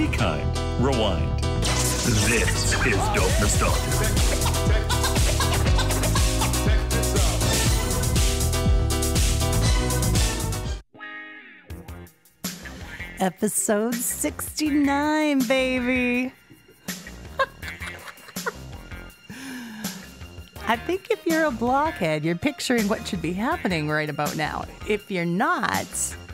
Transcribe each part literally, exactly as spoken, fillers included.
Be kind. Rewind. This is Dope Nostalgia. Episode sixty-nine, baby. I think if you're a blockhead, you're picturing what should be happening right about now. If you're not,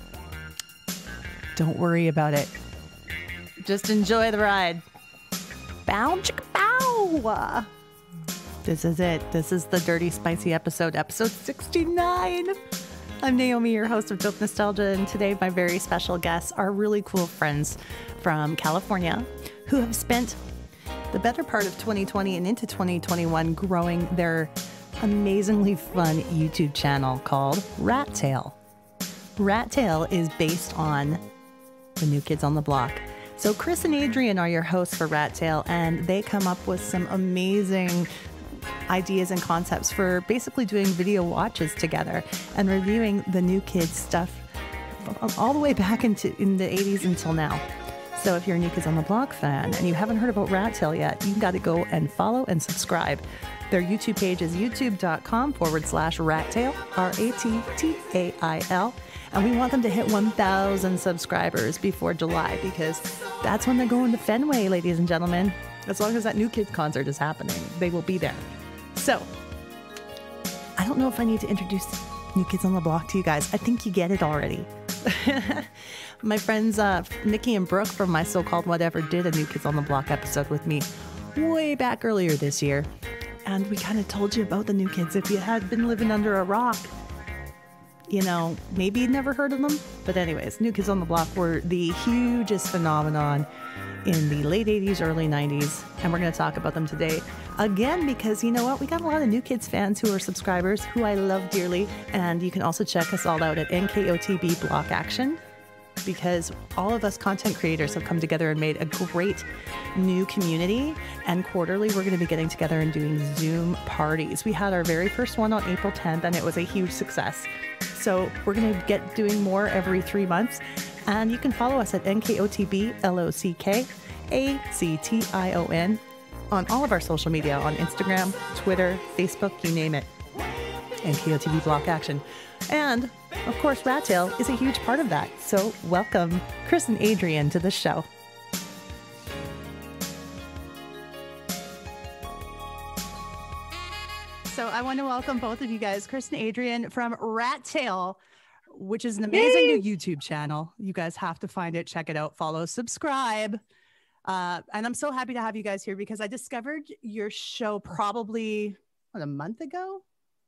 don't worry about it. Just enjoy the ride. Bow, chicka, bow. This is it. This is the Dirty Spicy episode, episode sixty-nine. I'm Naomi, your host of Dope Nostalgia, and today my very special guests are really cool friends from California who have spent the better part of twenty twenty and into twenty twenty-one growing their amazingly fun YouTube channel called Rattail. Rattail is based on the New Kids on the Block. So Chris and Adrian are your hosts for Rattail, and they come up with some amazing ideas and concepts for basically doing video watches together and reviewing the New Kids stuff all the way back into in the eighties until now. So if you're a New Kids on the Block fan and you haven't heard about Rattail yet, you got to go and follow and subscribe. Their YouTube page is youtube.com forward slash Rattail, R A T T A I L. And we want them to hit one thousand subscribers before July because that's when they're going to Fenway, ladies and gentlemen. As long as that New Kids concert is happening, they will be there. So, I don't know if I need to introduce New Kids on the Block to you guys. I think you get it already. My friends uh, Nikki and Brooke from My So-Called Whatever did a New Kids on the Block episode with me way back earlier this year. And we kind of told you about the New Kids. If you had been living under a rock, you know, maybe you'd never heard of them. But anyways, New Kids on the Block were the hugest phenomenon in the late eighties, early nineties. And we're going to talk about them today again because, you know what, we got a lot of New Kids fans who are subscribers who I love dearly. And you can also check us all out at N K O T B Block Action because all of us content creators have come together and made a great new community. And quarterly, we're going to be getting together and doing Zoom parties. We had our very first one on April tenth, and it was a huge success. So we're going to get doing more every three months. And you can follow us at N K O T B L O C K A C T I O N on all of our social media, on Instagram, Twitter, Facebook, you name it. N K O T B Block Action. And, of course, Rattail is a huge part of that. So welcome Chris and Adrian to the show. So I want to welcome both of you guys, Chris and Adrian from Rattail, which is an amazing Yay. new YouTube channel. You guys have to find it, check it out, follow, subscribe. Uh, and I'm so happy to have you guys here because I discovered your show probably what, a month ago.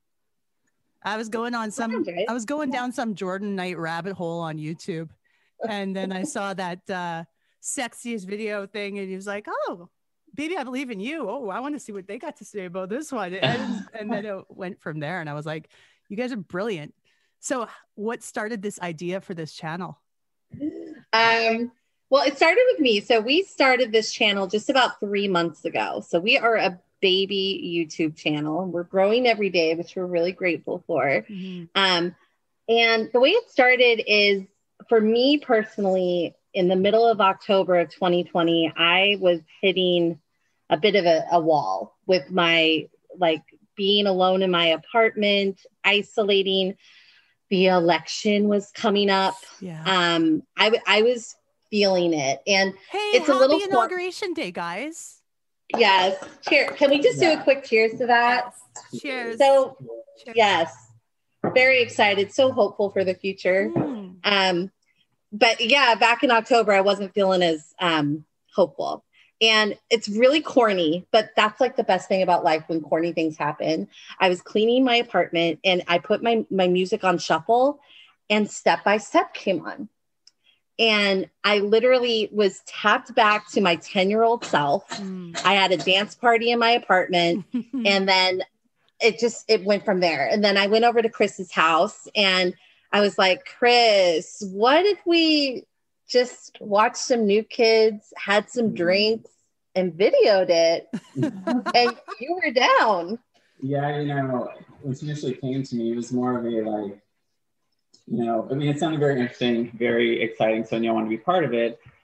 I was going on some, I was going down some Jordan Knight rabbit hole on YouTube. And then I saw that uh, sexiest video thing and he was like, oh, baby, I believe in you. Oh, I want to see what they got to say about this one. And, and then it went from there. And I was like, you guys are brilliant. So what started this idea for this channel? Um, well, it started with me. So we started this channel just about three months ago. So we are a baby YouTube channel. We're growing every day, which we're really grateful for. Mm-hmm. Um, and the way it started is, for me personally, in the middle of October of twenty twenty, I was hitting a bit of a, a wall with my, like, being alone in my apartment, isolating. The election was coming up. Yeah. Um, I, I was feeling it. And hey, it's a little inauguration day, guys. Yes. Cheers. Can we just yeah. do a quick cheers to that? Yes. Cheers. So, cheers. Yes, very excited. So hopeful for the future. Mm. Um, but yeah, back in October, I wasn't feeling as um, hopeful. And it's really corny, but that's like the best thing about life when corny things happen. I was cleaning my apartment and I put my, my music on shuffle and Step by Step came on. And I literally was tapped back to my ten-year-old self. Mm. I had a dance party in my apartment and then it just, it went from there. And then I went over to Chris's house and I was like, Chris, what if we just watched some New Kids, had some drinks and videoed it and you were down? Yeah, you know, when she initially came to me, it was more of a like, you know, I mean, it sounded very interesting, very exciting. So I knew I wanted to be part of it.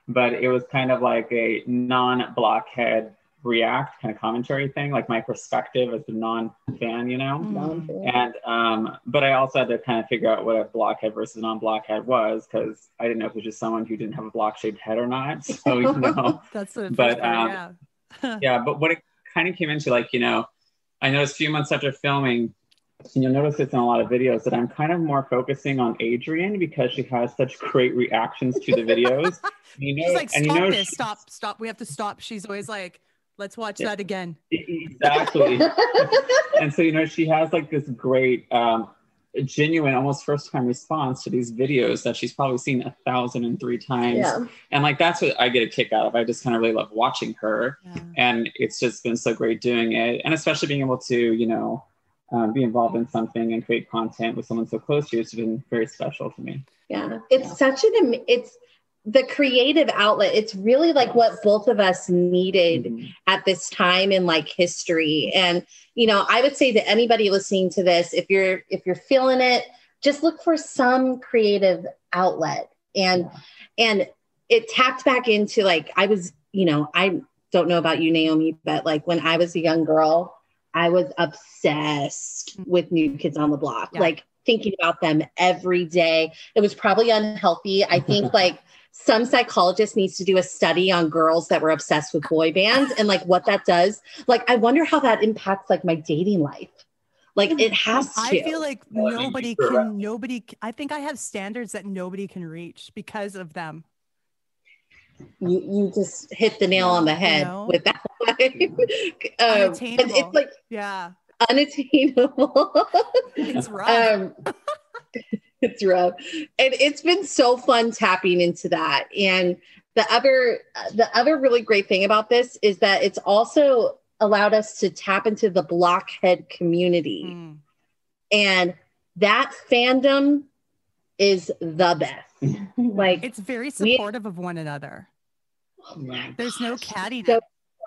but it was kind of like a non-blockhead react kind of commentary thing, like my perspective as a non-fan, you know? Mm. And, um, but I also had to kind of figure out what a blockhead versus non-blockhead was, because I didn't know if it was just someone who didn't have a block-shaped head or not. So, you know, That's the first but, part, um, yeah. yeah, but what it kind of came into, like, you know, I noticed a few months after filming, and you'll notice this in a lot of videos, that I'm kind of more focusing on Adrienne because she has such great reactions to the videos. You know, She's like, and stop you know, this, stop, stop. We have to stop. She's always like, let's watch yeah, that again. Exactly. And so, you know, she has like this great, um, genuine, almost first time response to these videos that she's probably seen a thousand and three times. Yeah. And like, that's what I get a kick out of. I just kind of really love watching her. Yeah. And it's just been so great doing it. And especially being able to, you know, um, be involved in something and create content with someone so close to you. It's been very special to me. Yeah. It's yeah. such an, it's the creative outlet. It's really like what both of us needed mm-hmm. at this time in like history. And, you know, I would say to anybody listening to this, if you're, if you're feeling it, just look for some creative outlet. And, yeah. and it tapped back into like, I was, you know, I don't know about you, Naomi, but like when I was a young girl, I was obsessed with New Kids on the Block, yeah. like thinking about them every day. It was probably unhealthy. I think like some psychologist needs to do a study on girls that were obsessed with boy bands and like what that does. Like, I wonder how that impacts like my dating life. Like it has to. I feel like nobody can, nobody, I think I have standards that nobody can reach because of them. You you just hit the nail on the head, you know? With that one. um, unattainable. It's like yeah, unattainable. It's rough. Um, it's rough, and it's been so fun tapping into that. And the other the other really great thing about this is that it's also allowed us to tap into the blockhead community, mm. and that fandom is the best. Like it's very supportive we, of one another. Oh my there's gosh, no cattiness. So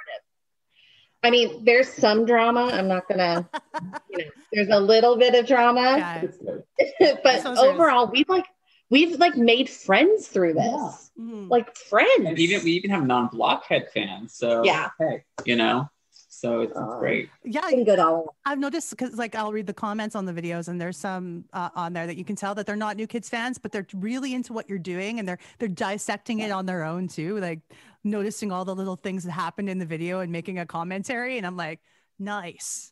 I mean, there's some drama. I'm not gonna. You know, there's a little bit of drama, yeah. But overall, we've like we've like made friends through this. Yeah. Mm. Like friends. And even we even have non-blockhead fans. So yeah, hey, you know. So it's, it's great. Yeah, good all. I've noticed because like I'll read the comments on the videos, and there's some uh, on there that you can tell that they're not New Kids fans, but they're really into what you're doing, and they're they're dissecting it on their own too, like noticing all the little things that happened in the video and making a commentary. And I'm like, nice.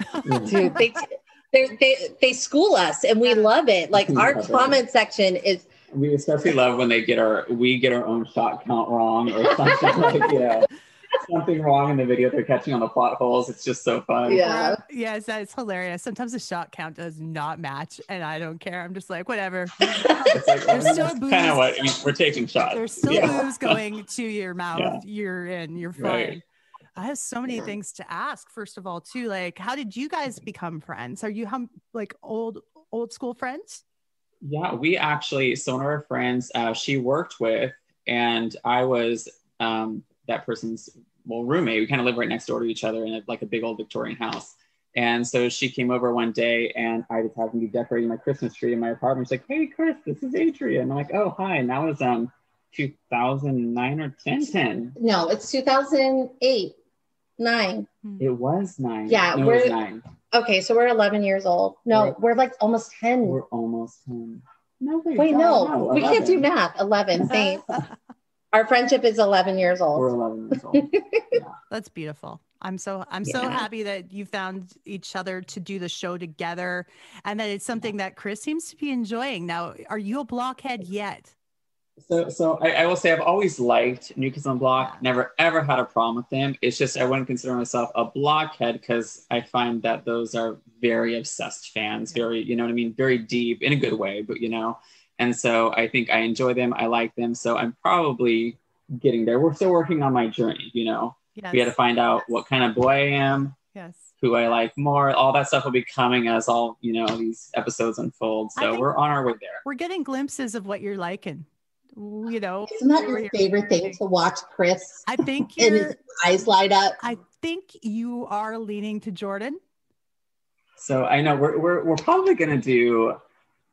Dude, they, they they they school us, and we love it. Like our comment it. section is. We especially love when they get our we get our own shot count wrong or something like yeah. Something wrong in the video they're catching on the plot holes. It's just so fun. Yeah. Yes, that's hilarious. Sometimes the shot count does not match, and I don't care. I'm just like, whatever. It's like, there's I mean, still booze. Kind of what I mean, we're taking shots. There's still yeah. booze going to your mouth. Yeah. You're in. You're fine. Right. I have so many yeah. things to ask. First of all, too, like, how did you guys become friends? Are you hum- like old old school friends? Yeah, we actually. So one of our friends, uh, she worked with, and I was. Um, that person's well roommate. We kind of live right next door to each other in a, like a big old Victorian house. And so she came over one day, and I just happened to be decorating my Christmas tree in my apartment. She's like, "Hey, Chris, this is Adrienne." I'm like, "Oh, hi." And that was um two thousand nine or ten, ten. No, it's two thousand eight, nine. It was nine. Yeah, no, we're it was nine. Okay, so we're eleven years old. No, we're, we're like almost ten. We're almost ten. No, wait, wait no, no, we can't do math. eleven. Thanks. Our friendship is eleven years old. We're eleven years old. Yeah. That's beautiful. I'm so I'm yeah. so happy that you found each other to do the show together, and that it's something that Chris seems to be enjoying. Now, are you a blockhead yet? So, so I, I will say I've always liked New Kids on the Block. Yeah. Never ever had a problem with them. It's just I wouldn't consider myself a blockhead because I find that those are very obsessed fans. Yeah. Very, you know what I mean? Very deep in a good way, but you know. And so I think I enjoy them. I like them. So I'm probably getting there. We're still working on my journey, you know. Yes. We had to find out what kind of boy I am, yes, who I like more. All that stuff will be coming as all, you know, these episodes unfold. So we're on our way there. We're getting glimpses of what you're liking, you know. Isn't that your favorite thing to watch, Chris? I think and his eyes light up. I think you are leaning to Jordan. So I know we're we're we're probably gonna do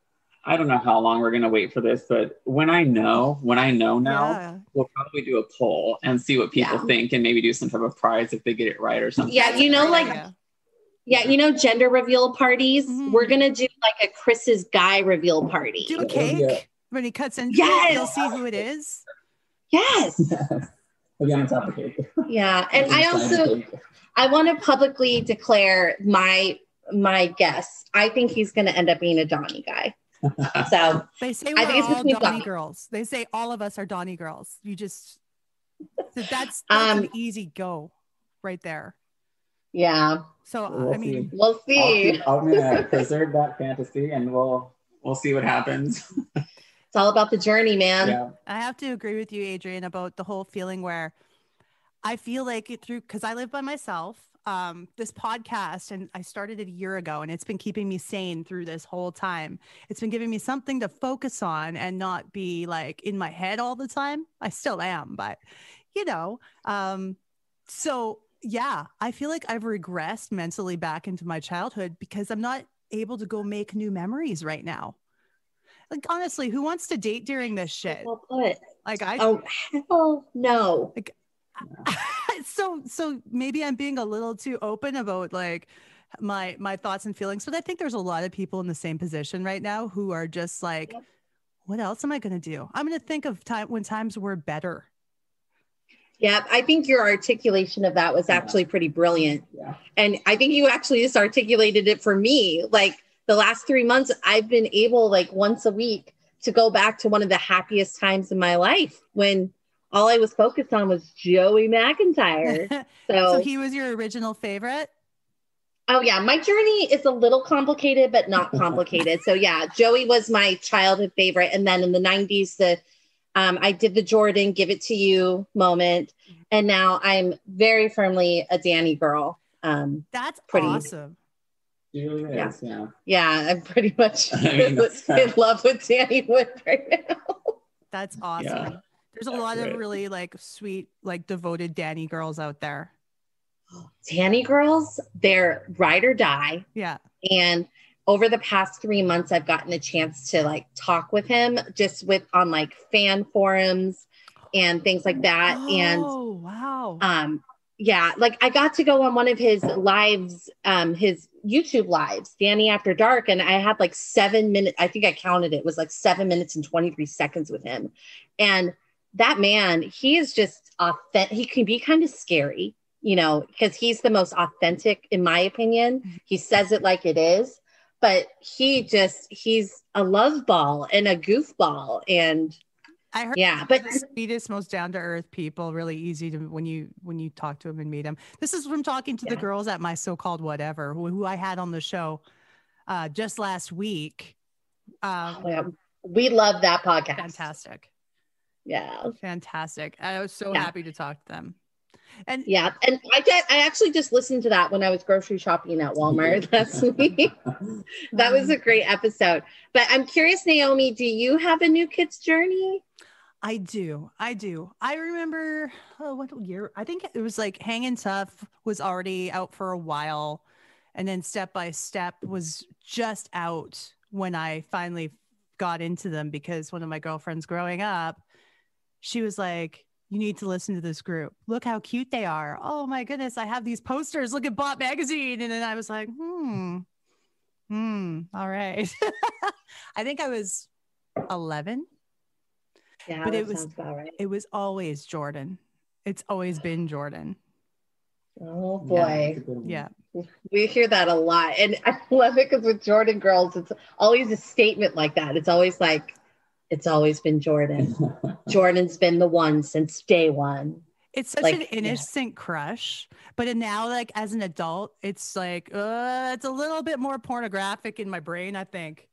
I don't know how long we're going to wait for this, but when I know, when I know now, Yeah. we'll probably do a poll and see what people Yeah. think and maybe do some type of prize if they get it right or something. Yeah, you know, like, Yeah. yeah, you know, gender reveal parties. Mhm. We're going to do like a Chris's guy reveal party. Do a That would be a- cake when he cuts into Yes! it. You'll see who it is. Yes. We'll be on top of cake. Yeah. And I also, I want to publicly declare my, my guess. I think he's going to end up being a Donnie guy. So They say I we're think it's all between Donnie Donnie. girls. They say all of us are Donnie girls. You just that's that's Um, an easy go right there. yeah, So We'll I mean, see. we'll I'll see. keep- I'm gonna preserve that fantasy, and we'll we'll see what happens. It's all about the journey, man. Yeah. I have to agree with you, Adrian, about the whole feeling where I feel like it through because I live by myself. Um, this podcast, and I started it a year ago, and it's been keeping me sane through this whole time. It's been giving me something to focus on and not be like in my head all the time. I still am, but you know, um, so yeah, I feel like I've regressed mentally back into my childhood because I'm not able to go make new memories right now. Like honestly, who wants to date during this shit? Well put. Like I Oh hell no. so so maybe I'm being a little too open about like my my thoughts and feelings, but I think there's a lot of people in the same position right now who are just like, Yep. what else am I going to do? I'm going to think of time when times were better. Yeah, I think your articulation of that was actually pretty brilliant. Yeah. And I think you actually just articulated it for me. Like the last three months, I've been able like once a week to go back to one of the happiest times in my life when all I was focused on was Joey McIntyre. So So, he was your original favorite. oh yeah, my journey is a little complicated, but not complicated. So yeah, Joey was my childhood favorite. And then in the nineties, the um, I did the Jordan Give It to You moment. And now I'm very firmly a Danny girl. Um, That's Pretty. awesome. It really Yeah. is, yeah. yeah, I'm pretty much I mean, that's in love with Danny Wood right now. That's awesome. Yeah. There's a lot Right. of really like sweet, like devoted Danny girls out there. Danny girls, they're ride or die. Yeah. And over the past three months, I've gotten a chance to like talk with him just with on like fan forums and things like that. And Oh, wow. um, yeah, like I got to go on one of his lives, um, his YouTube lives, Danny After Dark. And I had like seven minutes. I think I counted it, it was like seven minutes and twenty-three seconds with him. And that man, he is just authentic. He can be kind of scary, you know, because he's the most authentic, in my opinion. He says it like it is, but he just, he's a love ball and a goofball. And I heard yeah, but but the sweetest, most down to earth people, really easy to when you when you talk to him and meet him. This is from talking to the Yeah. girls at my so-called whatever, who, who I had on the show uh, just last week. Um, yeah, we love that podcast. fantastic, Yeah. fantastic. I was so Yeah. happy to talk to them. And Yeah. And I did, I actually just listened to that when I was grocery shopping at Walmart last week. That was a great episode. But I'm curious, Naomi, do you have a new kid's journey? I do. I do. I remember oh, what year? I think it was like Hangin' Tough was already out for a while. And then Step by Step was just out when I finally got into them because one of my girlfriends growing up, she was like, you need to listen to this group. Look how cute they are. Oh my goodness. I have these posters. Look at Bot Magazine. And then I was like, hmm, hmm. All right. I think I was eleven. Yeah, But that it was- sounds about right. It was always Jordan. It's always been Jordan. Oh Yeah, boy. it's a good one. Yeah. We hear that a lot. And I love it because with Jordan girls, it's always a statement like that. It's always like, it's always been Jordan. Jordan's been the one since day one. It's such Like, an yeah. innocent crush. But now, like as an adult, it's like, uh, it's a little bit more pornographic in my brain, I think.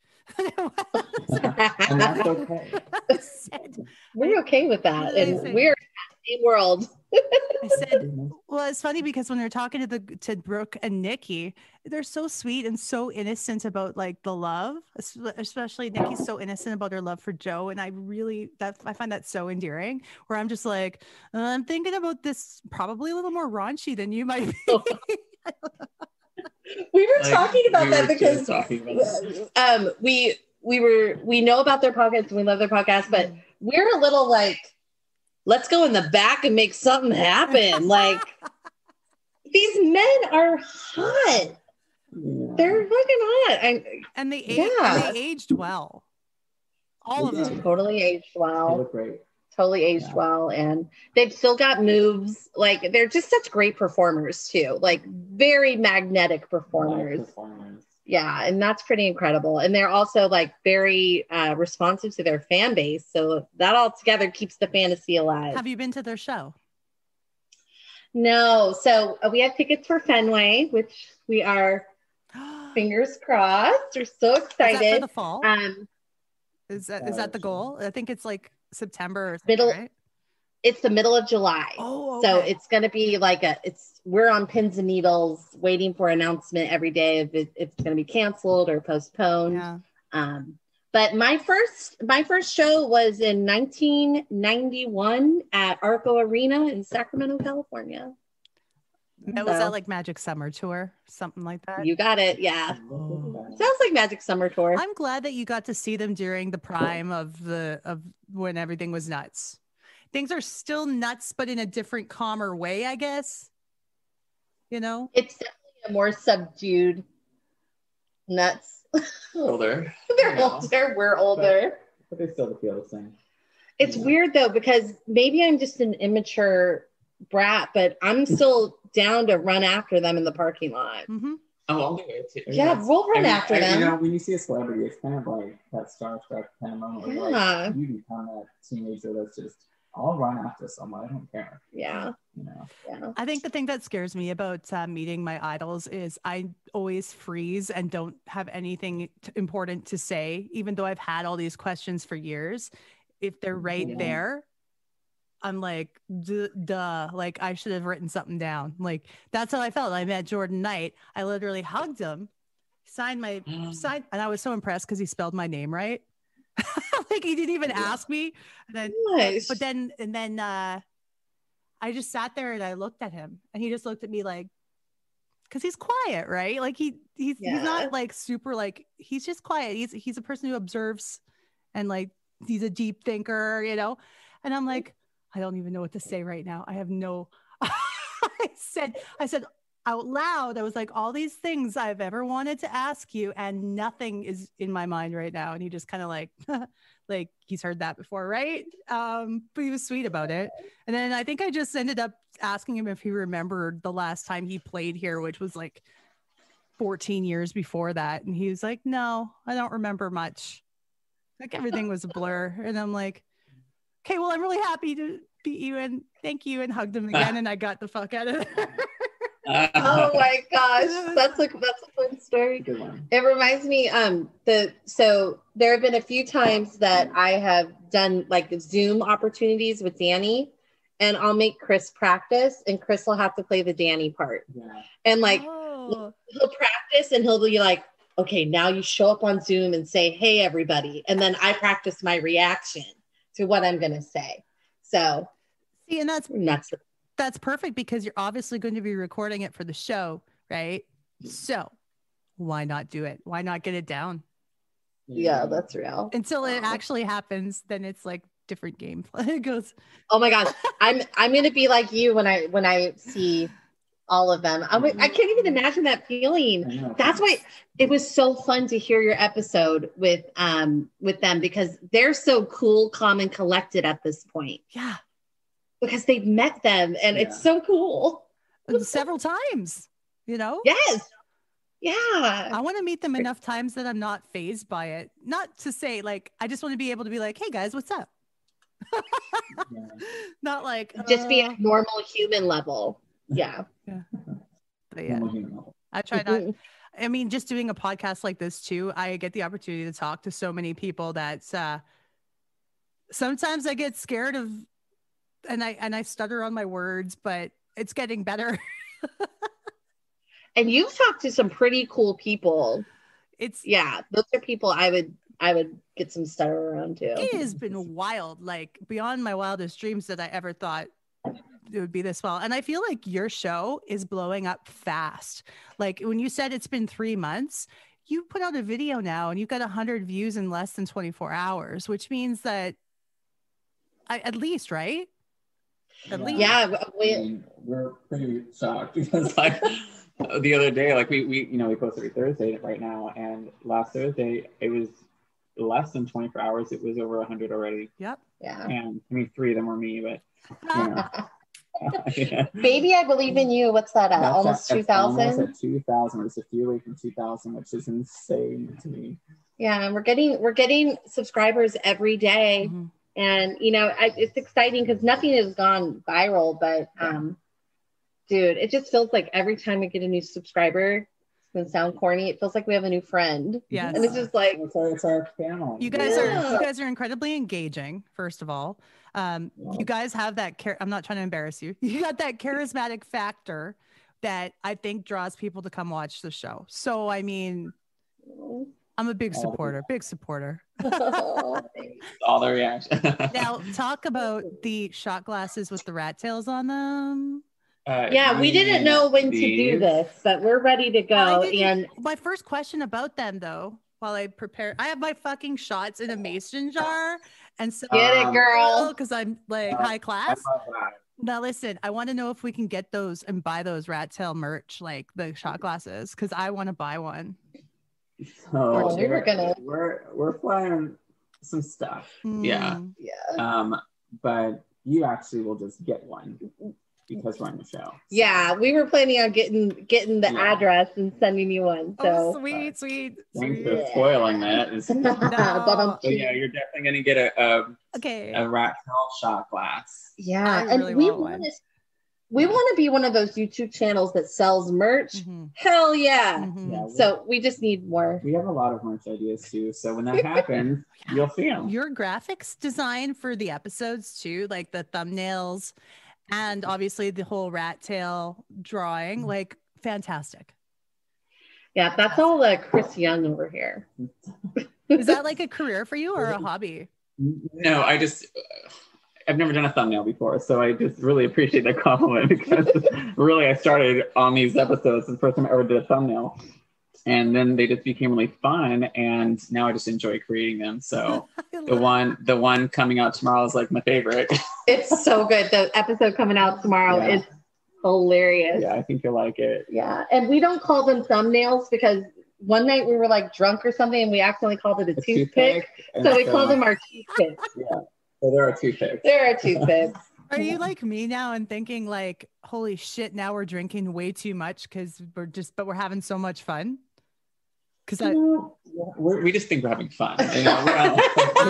And that's okay. I said, We're okay with that. And Amazing. we're in the world. I said, well, it's funny because when we are talking to the to Brooke and Nikki, they're so sweet and so innocent about like the love, es- especially Nikki's so innocent about her love for Joe, and I really that I find that so endearing. Where I'm just like, uh, I'm thinking about this probably a little more raunchy than you might be. We were Like, talking about we that were because just talking about that. um we we were, we know about their podcast and we love their podcast, but we're a little like, let's go in the back and make something happen. Like, these men are hot. Yeah. They're fucking hot. I, and they aged, yeah. and they aged well. All of them. Totally aged well. They look great. Totally aged yeah. well. And they've still got moves. Like, they're just such great performers too. Like, very magnetic performers. performers. Yeah. And that's pretty incredible. And they're also like very uh, responsive to their fan base. So that all together keeps the fantasy alive. Have you been to their show? No. So uh, we have tickets for Fenway, which we are fingers crossed. We're so excited. Is that for the fall? Um, is that is that the goal? I think it's like September or middle. Right? It's the middle of July. Oh, okay. So it's going to be like a. It's we're on pins and needles, waiting for announcement every day if, it, if it's going to be canceled or postponed. Yeah. Um, but my first my first show was in nineteen ninety-one at Arco Arena in Sacramento, California. That was so, that like Magic Summer Tour, something like that? You got it. Yeah. Oh. Sounds like Magic Summer Tour. I'm glad that you got to see them during the prime of the of when everything was nuts. Things are still nuts, but in a different, calmer way, I guess. You know? It's definitely a more subdued nuts. Older. They're older. We're older. But, but they still feel the same. It's yeah. weird though, because maybe I'm just an immature brat, but I'm still down to run after them in the parking lot. Mm-hmm. Oh, I'll do it too. Yeah, yeah, we'll run I mean, after I, them. You know, when you see a celebrity, it's kind of like that starstruck kind of moment where yeah. like, you become that teenager that's just, I'll run after someone. I don't care. Yeah. You know? Yeah. I think the thing that scares me about uh, meeting my idols is I always freeze and don't have anything t- important to say, even though I've had all these questions for years. If they're right yeah. there, I'm like, duh, like I should have written something down. Like, that's how I felt. I met Jordan Knight. I literally hugged him, signed my sign, and I was so impressed because he spelled my name right. Like he didn't even yeah. ask me. And then, nice. But then, and then uh, I just sat there and I looked at him, and he just looked at me like, because he's quiet, right? Like he he's yeah. he's not like super like he's just quiet. He's he's a person who observes, and like he's a deep thinker, you know. And I'm like, I don't even know what to say right now. I have no, I said, I said out loud, I was like, all these things I've ever wanted to ask you and nothing is in my mind right now. And he just kind of like, like he's heard that before. Right. Um, but he was sweet about it. And then I think I just ended up asking him if he remembered the last time he played here, which was like fourteen years before that. And he was like, no, I don't remember much. Like everything was a blur. And I'm like, okay, well, I'm really happy to meet you and thank you, and hugged him again, and I got the fuck out of there. Oh my gosh, that's a that's a fun story. Good one. It reminds me, um, the so there have been a few times that I have done like Zoom opportunities with Danny, and I'll make Chris practice, and Chris will have to play the Danny part, yeah. and like oh. he'll practice, and he'll be like, okay, now you show up on Zoom and say, hey everybody, and then I practice my reaction to what I'm going to say. So see, and that's nuts. That's perfect because you're obviously going to be recording it for the show, right? So why not do it? Why not get it down? Yeah, that's real. Until it actually happens, then it's like different gameplay. It goes, oh my gosh. I'm I'm going to be like you when I when I see all of them. I'm, I can't even imagine that feeling. That's why it was so fun to hear your episode with um with them, because they're so cool, calm, and collected at this point. Yeah, because they've met them, and yeah. it's so cool. Several times, you know. Yes. Yeah. I want to meet them enough times that I'm not fazed by it. Not to say like I just want to be able to be like, hey guys, what's up? Yeah. Not like just uh... be at normal human level. Yeah. Yeah. But yeah, I try not. I mean, just doing a podcast like this too, I get the opportunity to talk to so many people that uh, sometimes I get scared of, and I and I stutter on my words, but it's getting better. And you've talked to some pretty cool people. It's yeah, those are people I would I would get some stutter around too. It has been wild, like beyond my wildest dreams that I ever thought it would be this well. And I feel like your show is blowing up fast. Like when you said it's been three months, you put out a video now and you've got one hundred views in less than twenty-four hours, which means that I, at least, right? At Yeah. least. Yeah, I we, mean, we're pretty shocked because like the other day, like we, we, you know, we post every Thursday right now, and last Thursday it was less than twenty-four hours. It was over one hundred already. Yep. yeah. And I mean, three of them were me, but you know. Yeah. Baby, I believe in you. What's that at? That's Almost at, two that's almost thousand? at two thousand. We're just a few away from two thousand, which is insane to me. Yeah, and we're getting we're getting subscribers every day. Mhm. And you know, I, it's exciting because nothing has gone viral, but um, dude, it just feels like every time we get a new subscriber, it's gonna sound corny. It feels like we have a new friend. Yes. And it's just like, It's our, it's our family. You guys Yeah. are you guys are incredibly engaging, first of all. Um, Yeah. you guys have that char- I'm not trying to embarrass you. You got that charismatic factor that I think draws people to come watch the show. So I mean, I'm a big Oh, supporter, big supporter. All the reaction. Now talk about the shot glasses with the rat tails on them. Uh, yeah, we didn't know when to do these- this, but we're ready to I go. didn't- And my first question about them though, while I prepare, I have my fucking shots in a mason jar, and so get it, Um, girl. because I'm like uh, high I class. love that. Now listen, I want to know if we can get those and buy those rat tail merch, like the shot glasses, because I want to buy one. So Oh, we were gonna- we're we're planning some stuff. Yeah. Mm. Yeah. Um, but you actually will just get one because we're on the show. So, Yeah, we were planning on getting getting the Yeah. address and sending you one. Oh, So sweet, sweet, Thanks sweet. for spoiling that. It's- But-um. So yeah, you're definitely gonna get a a, Okay. a Rattail shot glass. yeah, I and really we want one. want to we want to be one of those YouTube channels that sells merch. Mhm, Hell yeah. mhm. Yeah, we, So we just need more. we have a lot of merch ideas too. So when that happens, you'll see them. Your graphics design for the episodes too, like the thumbnails and obviously the whole rat tail drawing, like fantastic. Yeah, that's all uh, Chris Young over here. Is that like a career for you or a hobby? No, I just I've never done a thumbnail before, so I just really appreciate that compliment because really I started on these episodes the first time I ever did a thumbnail, and then they just became really fun, and now I just enjoy creating them. So the one the one coming out tomorrow is like my favorite. It's so good. The episode coming out tomorrow Yeah. is hilarious. Yeah, I think you'll like it. Yeah, and we don't call them thumbnails because one night we were like drunk or something and we accidentally called it a, A toothpick. and So we call them our toothpicks. Yeah, so there are toothpicks. There are toothpicks. Are you like me now and thinking like, holy shit, now we're drinking way too much because we're just, but we're having so much fun? Because I, No, we're, we just think we're having fun. You know, we're not-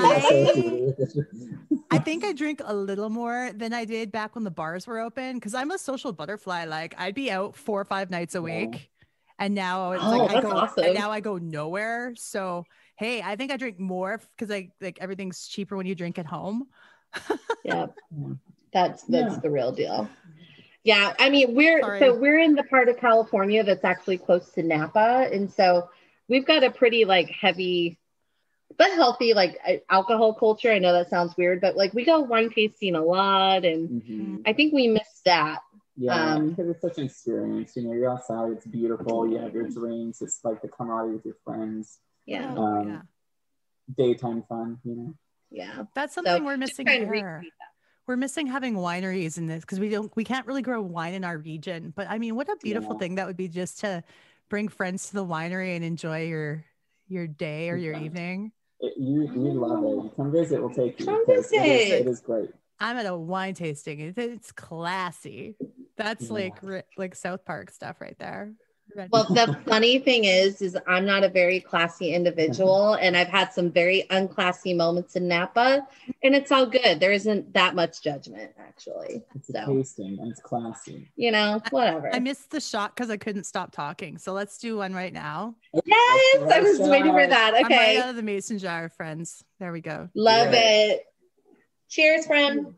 I- I think I drink a little more than I did back when the bars were open because I'm a social butterfly. Like I'd be out four or five nights a week, and now it's Oh, like I that's go, awesome. and now I go nowhere. So hey, I think I drink more because I like everything's cheaper when you drink at home. Yeah, that's that's Yeah. the real deal. Yeah, I mean we're Sorry. so we're in the part of California that's actually close to Napa, and so we've got a pretty like heavy but healthy like uh, alcohol culture. I know that sounds weird, but like we go wine tasting a lot, and Mhm. I think we miss that. Yeah, Um, because it's such an experience. You know, you're outside, it's beautiful. You have your drinks. It's like the camaraderie with your friends. Yeah, Oh, Um, yeah. Daytime fun, you know. yeah. That's something So we're just missing trying to here. recreate that. We're missing having wineries in this because we don't, we can't really grow wine in our region. But I mean, what a beautiful Yeah. thing that would be just to bring friends to the winery and enjoy your your day or your Yeah. evening. It, you you love it. You come visit, we'll take you. Come because It is, visit. it is great. I'm at a wine tasting. It, it's classy. That's Yeah. like ri- like South Park stuff right there. Well, the funny thing is, is I'm not a very classy individual, and I've had some very unclassy moments in Napa, and it's all good. There isn't that much judgment, actually. It's a So, tasting and it's classy. you know, whatever. I missed the shot because I couldn't stop talking. So let's do one right now. Yes, I was waiting for that. I'm right Okay, out of the mason jar, friends. There we go. love Yeah. it. Cheers, friend.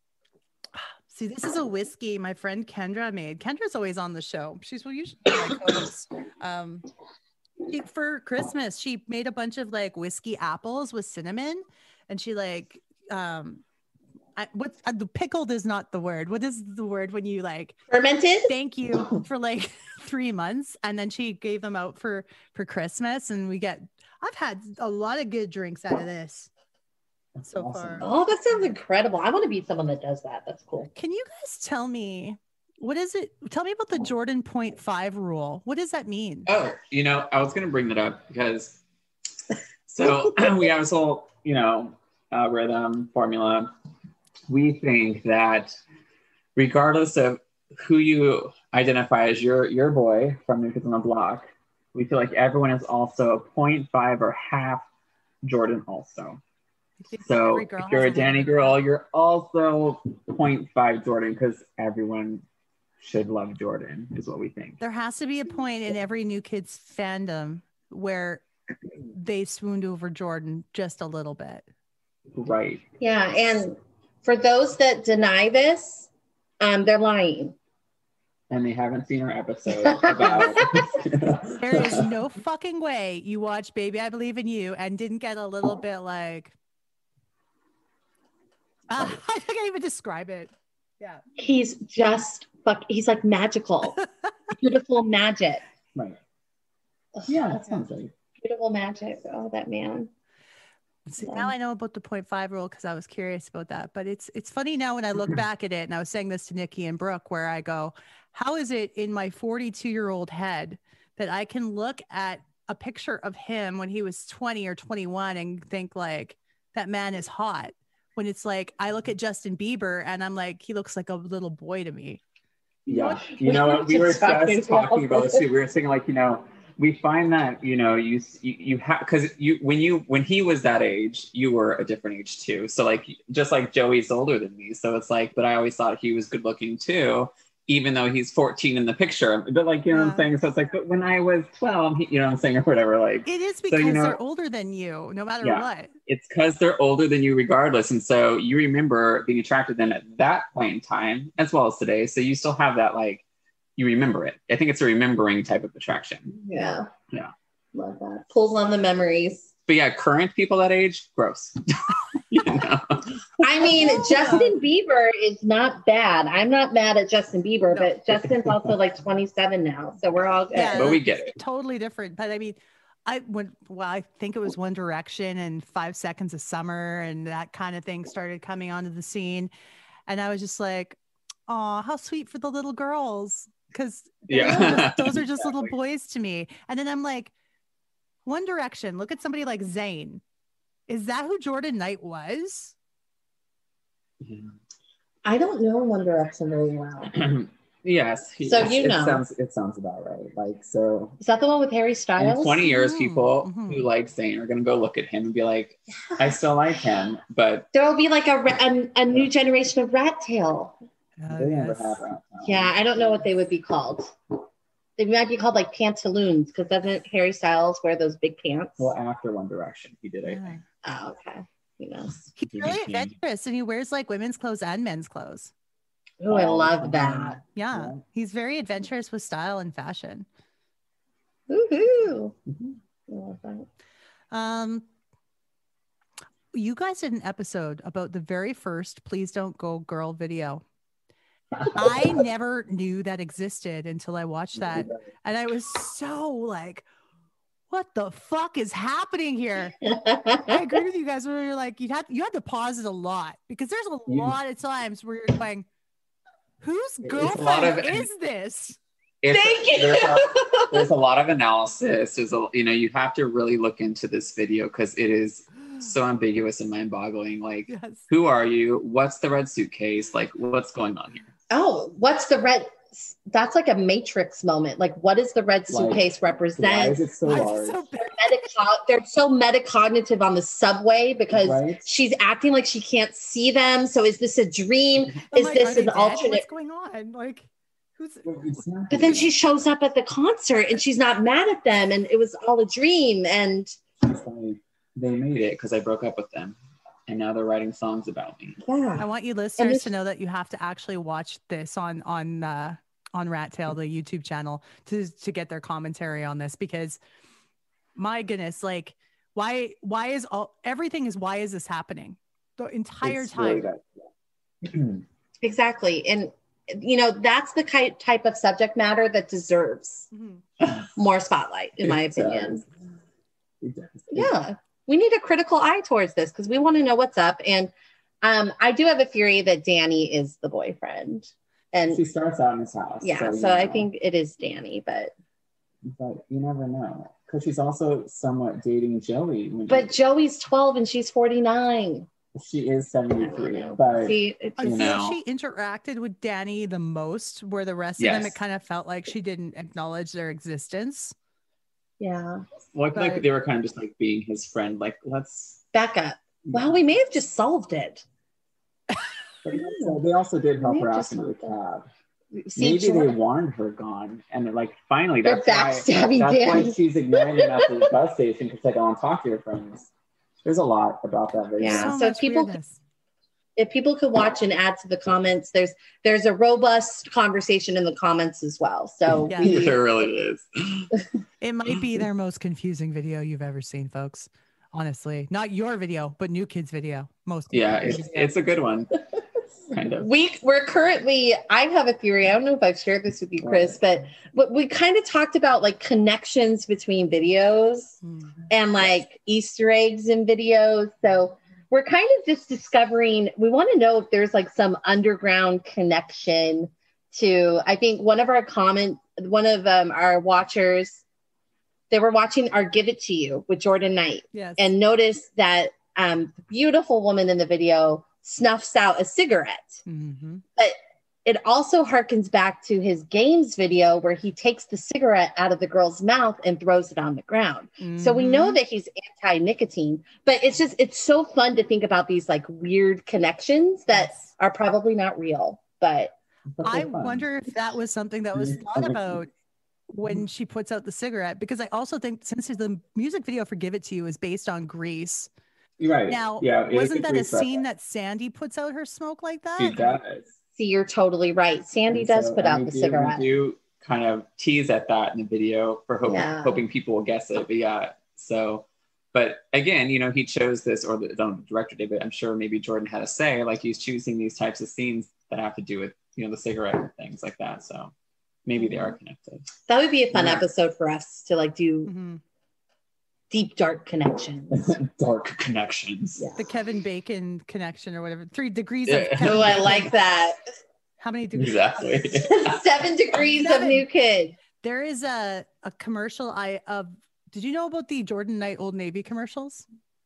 See, this is a whiskey my friend Kendra made. Kendra's always on the show. She's well, usually my co-host. Um, she, for Christmas, she made a bunch of like whiskey apples with cinnamon, and she like um I, what's uh, the pickled is not the word. What is the word when you like Fermented? thank you for like three months and then she gave them out for for Christmas and we get. I've had a lot of good drinks out of this That's so awesome. far. Oh, that sounds incredible. I want to be someone that does that. That's cool. Can you guys tell me what is it? Tell me about the Jordan point five rule. What does that mean? Oh, you know, I was going to bring that up because so we have this whole, you know, uh, rhythm formula. We think that regardless of who you identify as your your boy from New Kids on the Block, we feel like everyone is also a point five or half Jordan also. So if you're a Danny girl, you're also point five Jordan because everyone should love Jordan is what we think. There has to be a point in every New Kids fandom where they swooned over Jordan just a little bit. Right. Yeah, and for those that deny this, um, they're lying. And they haven't seen our episode about. There is no fucking way you watched Baby I Believe in You and didn't get a little bit like. Uh, I can't even describe it. Yeah. He's just fuck. He's like magical, beautiful magic. Right. Yeah, that sounds right. Beautiful magic. Oh, that man. So now I know about the point five rule because I was curious about that. But it's it's funny now when I look back at it, and I was saying this to Nikki and Brooke, where I go, how is it in my forty-two-year-old head that I can look at a picture of him when he was twenty or twenty-one and think like that man is hot? When it's like I look at Justin Bieber and I'm like, he looks like a little boy to me. Yeah, you know what? We were just talking about this too. We were saying like, you know, we find that, you know, you you, you have because you when you when he was that age, you were a different age too. So like just like Joey's older than me, so it's like, but I always thought he was good looking too, even though he's fourteen in the picture. But like, you know yeah. what I'm saying? So it's like, but when I was twelve, he, you know what I'm saying, or whatever. Like it is because so, you know, they're older than you, no matter yeah, what. It's because they're older than you, regardless, and so you remember being attracted to them at that point in time, as well as today. So you still have that like. You remember it. I think it's a remembering type of attraction. Yeah. Yeah. Love that. Pulls on the memories. But yeah, current people that age, gross. You know? I mean, Justin Bieber is not bad. I'm not mad at Justin Bieber, No. but Justin's also like twenty-seven now. So we're all good. Yeah, but we get it. Totally different. But I mean, I went, well, I think it was One Direction and Five Seconds of Summer and that kind of thing started coming onto the scene. And I was just like, oh, how sweet for the little girls. Because yeah. those are just little boys to me. And then I'm like, One Direction, look at somebody like Zayn. Is that who Jordan Knight was? I don't know One Direction very well. Yes. He, so you it know. Sounds, it sounds about right. Like, so. Is that the one with Harry Styles? In twenty years, Mm, people mm-hmm. who like Zayn are going to go look at him and be like, I still like him, but. There will be like a, a, a new generation of Rattail. Oh, They never yes. have that. Yeah, I don't know what they would be called. They might be called like pantaloons because doesn't Harry Styles wear those big pants? Well, after One Direction, he did, I Yeah. think. Oh, okay. Who knows? He's He really became- adventurous and he wears like women's clothes and men's clothes. Oh, I Oh, love that. Yeah. Yeah. He's very adventurous with style and fashion. Woohoo! Mhm. I love that. Um, you guys did an episode about the very first Please Don't Go Girl video. I never knew that existed until I watched that. And I was so like, what the fuck is happening here? I agree with you guys where you're like, you had you had to pause it a lot because there's a You- lot of times where you're going, whose a lot girlfriend of- is this? It's, Thank you. There's a, there's a lot of analysis. There's a, you know, you have to really look into this video because it is so ambiguous and mind-boggling. Like, Yes. who are you? What's the red suitcase? Like, what's going on here? Oh, what's the red? That's like a Matrix moment. Like, what does the red suitcase Why represent? is it so Why is large? it so big? Metaco- they're so metacognitive on the subway because Right? she's acting like she can't see them. So is this a dream? I'm Is like, this are they an dead? alternate? What's going on? Like, who's It's not But then she shows up at the concert and she's not mad at them, and it was all a dream. And It's like, they made it because I broke up with them, and now they're writing songs about me. I yeah, want you listeners this- to know that you have to actually watch this on on uh, on Rattail, the YouTube channel, to to get their commentary on this because, my goodness, like why why is all everything is why is this happening the entire It's time? really good. Exactly. And, you know, that's the ki- type of subject matter that deserves mm-hmm. more spotlight, in my opinion. It does. Yeah. We need a critical eye towards this because we want to know what's up. And um, I do have a theory that Danny is the boyfriend. And she starts out in his house. Yeah. So, so so I know. think it is Danny, but. But you never know. Because she's also somewhat dating Joey. But Joey's twelve and she's forty-nine. She is seventy-three. But See, I feel know. she interacted with Danny the most, where the rest yes. of them, it kind of felt like she didn't acknowledge their existence. Yeah. Well, I feel but, like they were kind of just like being his friend. Like, let's back up. Well, we may have just solved it. But also, they also did help her out into the cab. See, maybe Jordan. They wanted her gone, and they're like, finally, that's they're why. Backstabbing That's Danny. why she's ignoring them at the bus station because like, I want to talk to your friends. There's a lot about that video. Yeah. So, so if people, weirdness. if people could watch and add to the comments, there's there's a robust conversation in the comments as well. So yeah. we, there really is. It might be their most confusing video you've ever seen, folks. Honestly, not your video, but New Kids' video. Most yeah, it's, it's a good one. Kind of. We we're currently. I have a theory. I don't know if I've shared this with you, Chris, but but we kind of talked about like connections between videos mm-hmm. and like Easter eggs in videos. So we're kind of just discovering. We want to know if there's like some underground connection to. I think one of our comment, one of um, our watchers, they were watching our "Give It to You" with Jordan Knight, yes. and noticed that um, the beautiful woman in the video snuffs out a cigarette. Mm-hmm. But it also harkens back to his games video where he takes the cigarette out of the girl's mouth and throws it on the ground. Mm-hmm. So we know that he's anti-nicotine, but it's just, it's so fun to think about these like weird connections that yes. are probably not real, but. I wonder if that was something that was thought about when she puts out the cigarette, because I also think since the music video for Give It to You is based on Grease. Right. Now, yeah, wasn't that a scene that Sandy puts out her smoke like that? She does. See, you're totally right. Sandy and does so, put out the do, cigarette. We do kind of tease at that in the video for hoping, yeah. hoping people will guess it. But yeah, so, but again, you know, he chose this, or the, the director did, but I'm sure maybe Jordan had a say, like he's choosing these types of scenes that have to do with, you know, the cigarette and things like that. So maybe they are connected. That would be a fun yeah. episode for us to like do. Mm-hmm. Deep dark connections. Dark connections. Yeah. The Kevin Bacon connection or whatever. Three degrees yeah. of Kevin Oh, I Bacon. like that. How many degrees? Exactly. Seven degrees Seven. Of New Kid. There is a, a commercial I of did you know about the Jordan Knight Old Navy commercials?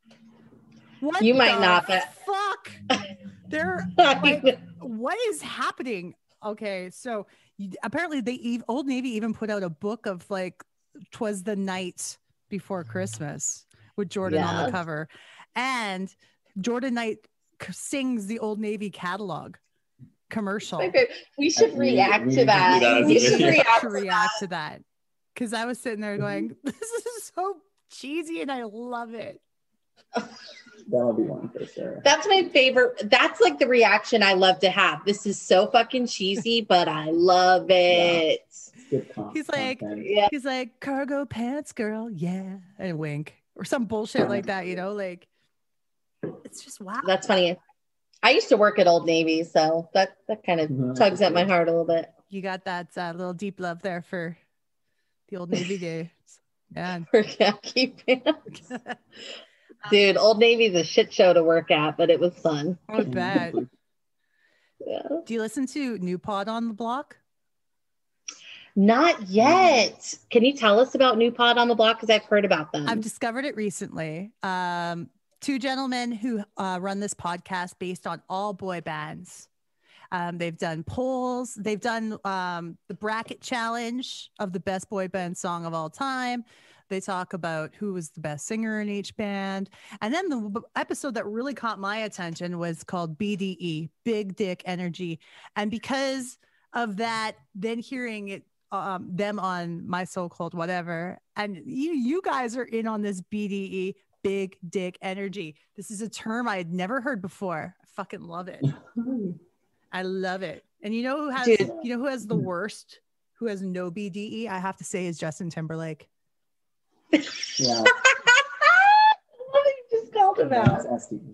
What you might not, but fuck. They're like, what is happening? Okay, so you, apparently they Old Navy even put out a book of like 'Twas the Night Before Christmas with Jordan yeah. on the cover, and Jordan Knight sings the Old Navy catalog commercial. We should I, react we, to we that. We should react to react to that because I was sitting there going, "This is so cheesy," and I love it. That'll be one for sure. That's my favorite. That's like the reaction I love to have. This is so fucking cheesy, but I love it. Yeah. Good con- he's like, yeah. he's like, cargo pants, girl, yeah, and wink or some bullshit like that, you know, like it's just wow. That's funny. I used to work at Old Navy, so that that kind of mm-hmm. tugs at my heart a little bit. You got that uh, little deep love there for the Old Navy days, yeah. For khaki pants, dude. Old Navy's a shit show to work at, but it was fun. I bet. Yeah. Do you listen to New Pod on the Block? Not yet. Can you tell us about New Pod on the Block? Because I've heard about them. I've discovered it recently. Um, two gentlemen who uh, run this podcast based on all boy bands. Um, they've done polls. They've done um, the bracket challenge of the best boy band song of all time. They talk about who was the best singer in each band. And then the episode that really caught my attention was called B D E, Big Dick Energy. And because of that, then hearing it, um, them on My So-Called Whatever, and you, you guys are in on this B D E, Big Dick Energy. This is a term I had never heard before. I fucking love it. I love it. And you know who has, Dude. you know who has the worst, who has no B D E, I have to say, is Justin Timberlake. Yeah. What you just called him out.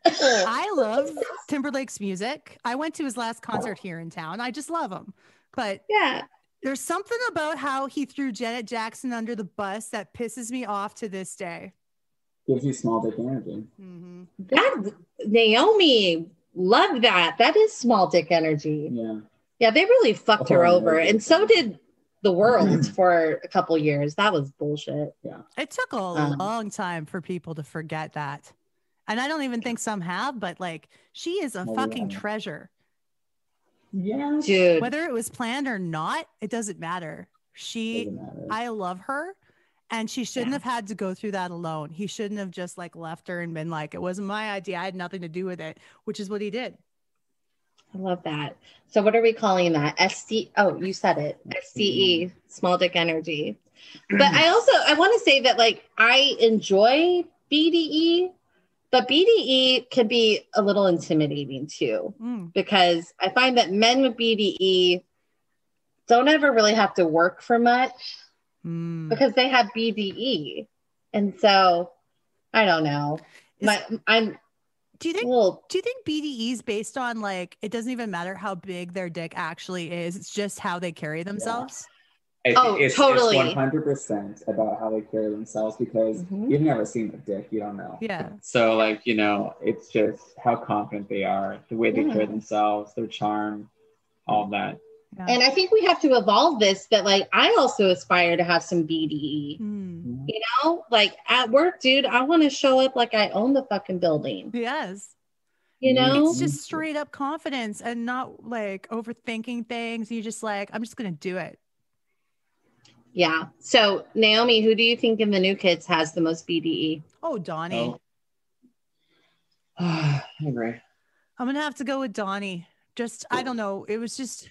I love Timberlake's music. I went to his last concert here in town. I just love him. But Yeah. there's something about how he threw Janet Jackson under the bus that pisses me off to this day. Gives you small dick energy. Mm-hmm. That Naomi, love that. That is small dick energy. Yeah. Yeah, they really fucked her Oh, over. no. And so did the world for a couple years. That was bullshit. Yeah. It took a Um, long time for people to forget that. And I don't even think some have, but like, she is a Well, fucking yeah. treasure. Yeah. Dude. Whether it was planned or not, it doesn't matter. She, Doesn't matter. I love her. And she shouldn't Yeah. have had to go through that alone. He shouldn't have just like left her and been like, it wasn't my idea. I had nothing to do with it, which is what he did. I love that. So what are we calling that? S D. Oh, you said it. S D E, small dick energy. But I also, I want to say that like, I enjoy B D E, but B D E can be a little intimidating too, Mm. because I find that men with B D E don't ever really have to work for much Mm. because they have B D E. And so I don't know. Is- My, I'm Do you think well, Do you think B D E is based on like it doesn't even matter how big their dick actually is? It's just how they carry themselves. I think Oh, it's, totally. It's one hundred percent about how they carry themselves because Mhm. you've never seen a dick, you don't know. Yeah. So, like, you know, it's just how confident they are, the way they Yeah. carry themselves, their charm, all of that. Yeah. and I think we have to evolve this, that like I also aspire to have some B D E. Mm. You know, like at work, dude, I want to show up like I own the fucking building. Yes. You know? It's just straight up confidence and not like overthinking things. You just like, I'm just gonna do it. Yeah. So Naomi, who do you think in the new kids has the most B D E? Oh, Donnie. Oh. I agree. I'm gonna have to go with Donnie. Just I don't know. It was just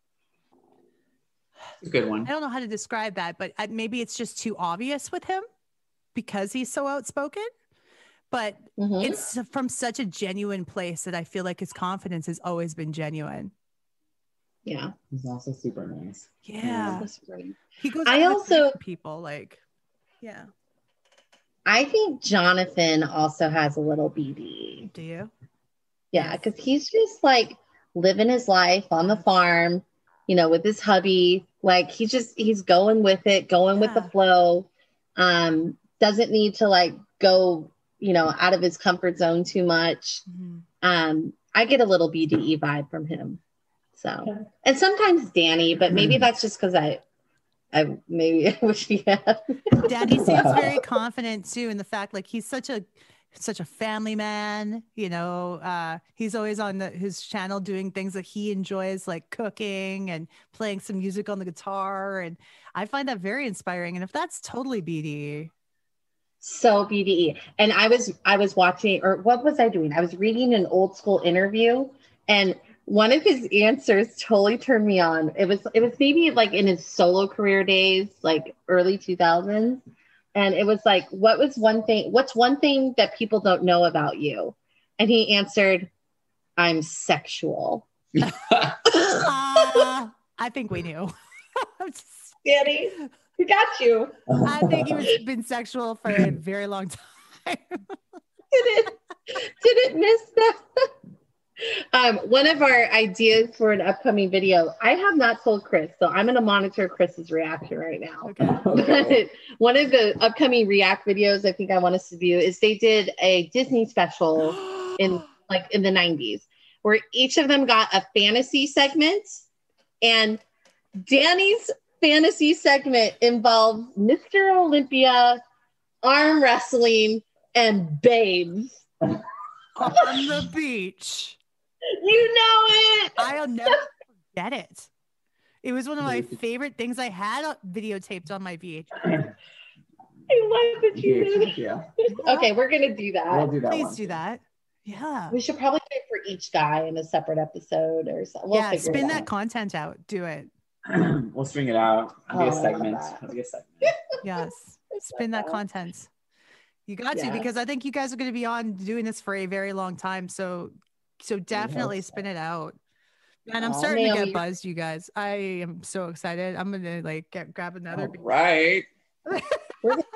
It's a good one. I don't know how to describe that, but I, maybe it's just too obvious with him because he's so outspoken. But Mhm. it's from such a genuine place that I feel like his confidence has always been genuine. Yeah. He's also super nice. Yeah, That's great. he goes. I out of his way also- for people like, yeah. I think Jonathan also has a little B D E. Do you? Yeah, Yes. because he's just like living his life on the farm, you know, with his hubby. Like he just he's going with it, going with the Yeah. flow. Um, doesn't need to like go, you know, out of his comfort zone too much. Mhm. Um, I get a little B D E vibe from him. So, and sometimes Danny, but maybe that's just because I, I maybe I wish he had. Daddy seems very confident too in the fact like he's such a such a family man, you know. Uh he's always on the, his channel doing things that he enjoys, like cooking and playing some music on the guitar, and I find that very inspiring. And if that's totally B D E, So B D E. And I was I was watching, or what was I doing? I was reading an old school interview, and one of his answers totally turned me on. It was it was maybe like in his solo career days, like early two thousands. And it was like, what was one thing, what's one thing that people don't know about you? And he answered, I'm sexual. uh, I think we knew. I'm just- Danny, we got you. I think he was been sexual for a very long time. Didn't didn't miss that. Um, one of our ideas for an upcoming video, I have not told Chris, so I'm going to monitor Chris's reaction right now. Okay. But one of the upcoming React videos I think I want us to do is they did a Disney special in like in the nineties where each of them got a fantasy segment, and Danny's fantasy segment involves Mister Olympia, arm wrestling, and babes. On the beach. You know it. I'll never forget it. It was one of my favorite things I had uh, videotaped on my V H S. I love that you did. Yeah. Okay, we're gonna do that. We'll do that Please one. do that. Yeah. We should probably do it for each guy in a separate episode or something. We'll yeah, figure spin it that out. content out. Do it. We'll string it out. It'll be Oh, I a love segment. that. It'll be a segment. Yes. Spin that content. You got to, Yeah. because I think you guys are going to be on doing this for a very long time. So, so definitely so. spin it out. And I'm Aw, starting to Naomi, get buzzed, you guys. I am so excited. I'm going to like get grab another. All right. We're gonna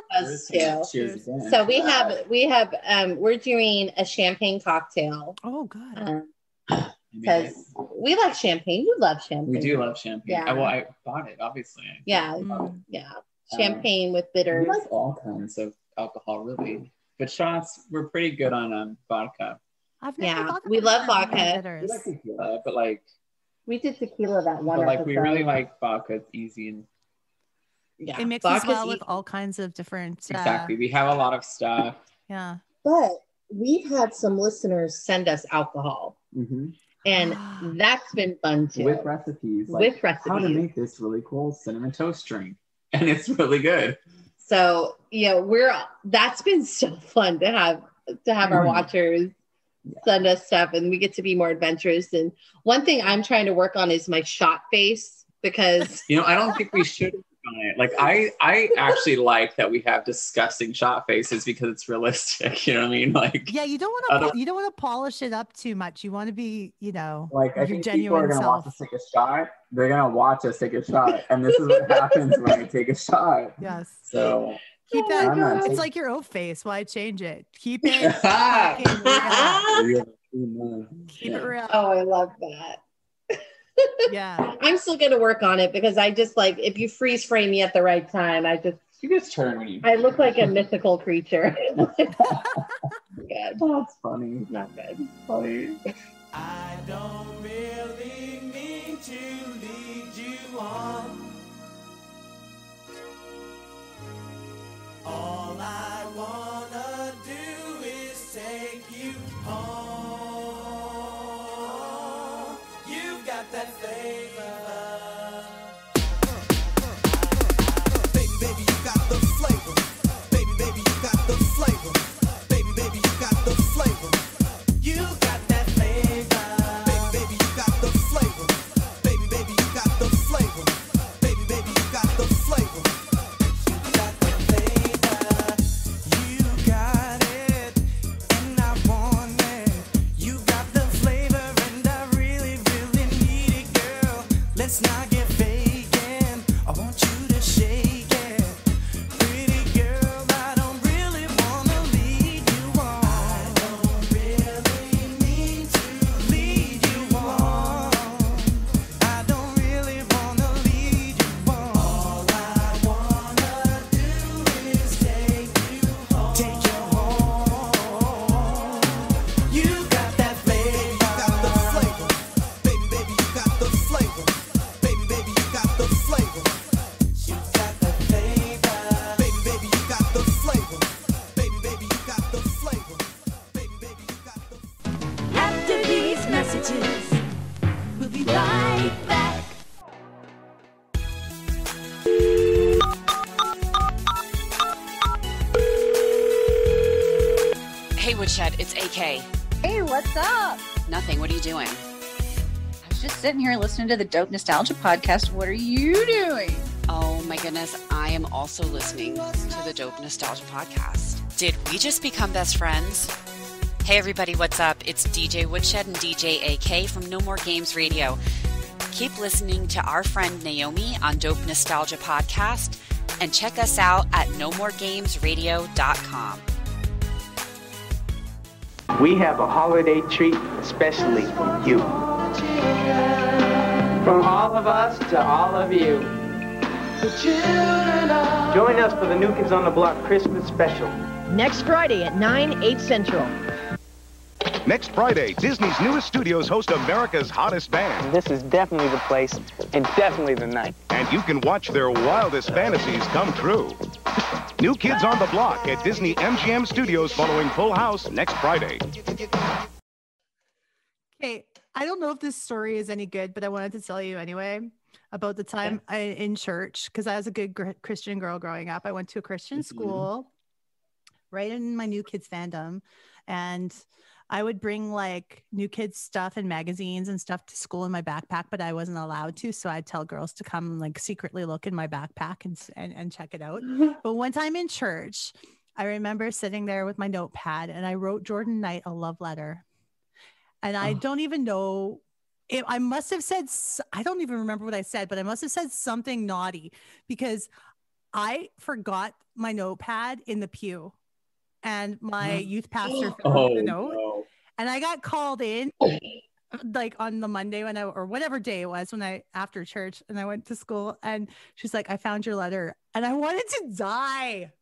Us too. Cheers again. So we have we have um we're doing a champagne cocktail. Oh, good. Um, because we like champagne. You love champagne. We do love champagne. Yeah. I, well, I bought it, obviously. Yeah. Mm. Yeah. Champagne um, with bitters. We like all kinds of alcohol, really. But shots, we're pretty good on um, vodka. I've never yeah, we love vodka. We like tequila, but like we did tequila that one. But like episode. We really like vodka. It's easy and yeah, it mixes Vodka's well with all kinds of different. Uh, exactly, we have a lot of stuff. Yeah, but we've had some listeners send us alcohol, mm-hmm. and that's been fun too. With recipes, like with recipes, how to make this really cool cinnamon toast drink, and it's really good. So you know, we're that's been so fun to have to have our watchers. Yeah. Send us stuff and we get to be more adventurous. And one thing I'm trying to work on is my shot face, because you know I don't think we should work on it. Like I I actually like that we have disgusting shot faces because it's realistic. You know what I mean? Like yeah, you don't want to other- you don't want to polish it up too much. You want to be, you know, like I your think genuine people are gonna self. watch us take a shot. They're gonna watch us take a shot, and this is what happens when I take a shot. Yes. So. Keep that. Oh it's like your O face. Why change it? Keep it fucking real. Keep yeah. it real. Oh, I love that. Yeah. I'm still going to work on it because I just like, if you freeze frame me at the right time, I just, you just turn when you, I look like a mythical creature. Good. Oh, that's funny. Not good. Funny. I don't really mean to lead you on. All I wanna do is take you home. You've got that flavor. Baby, baby, you got the flavor. Baby, baby, you got the flavor. Baby, baby, you got the flavor. You got that flavor. Baby, baby, you got the flavor. Baby, baby, you got the flavor. Baby, baby, you got the flavor. Let's not get vacant. I want you to shake it. Pretty girl, I don't really wanna lead you on. I don't really mean to lead you on. I don't really wanna lead you on. All I wanna do is take you home. Take you home. You got that flavor. You got the flavor. Baby, baby, you got the flavor. Baby, you got the flavor. You got the flavor. Baby, baby, you got the flavor. Baby, baby, you got the flavor. Baby, baby, you got the. After these messages, we'll be right back. Hey, Woodshed, it's A K. Hey, what's up? Nothing. What are you doing? Just sitting here listening to the Dope Nostalgia podcast. What are you doing? Oh my goodness, I am also listening to the Dope Nostalgia podcast. Did we just become best friends? Hey everybody, what's up? It's D J Woodshed and D J A K from No More Games Radio. Keep listening to our friend Naomi on Dope Nostalgia podcast and check us out at no more games radio dot com. We have a holiday treat especially for you. From all of us to all of you. Join us for the New Kids on the Block Christmas special. Next Friday at nine, eight Central. Next Friday, Disney's newest studios host America's hottest band. This is definitely the place and definitely the night. And you can watch their wildest fantasies come true. New Kids on the Block at Disney M G M Studios following Full House next Friday. Okay, I don't know if this story is any good, but I wanted to tell you anyway about the time I in church, because I was a good gr- Christian girl growing up. I went to a Christian school right in my New Kids fandom, and I would bring like New Kids stuff and magazines and stuff to school in my backpack, but I wasn't allowed to. So I'd tell girls to come like secretly look in my backpack and and, and check it out. But one time in church, I remember sitting there with my notepad and I wrote Jordan Knight a love letter. And I oh. don't even know if I must have said, I don't even remember what I said, but I must have said something naughty because I forgot my notepad in the pew, and my youth pastor found Oh, the note, no. and I got called in like on the Monday when I, or whatever day it was when I, after church, and I went to school, and she's like, I found your letter, and I wanted to die.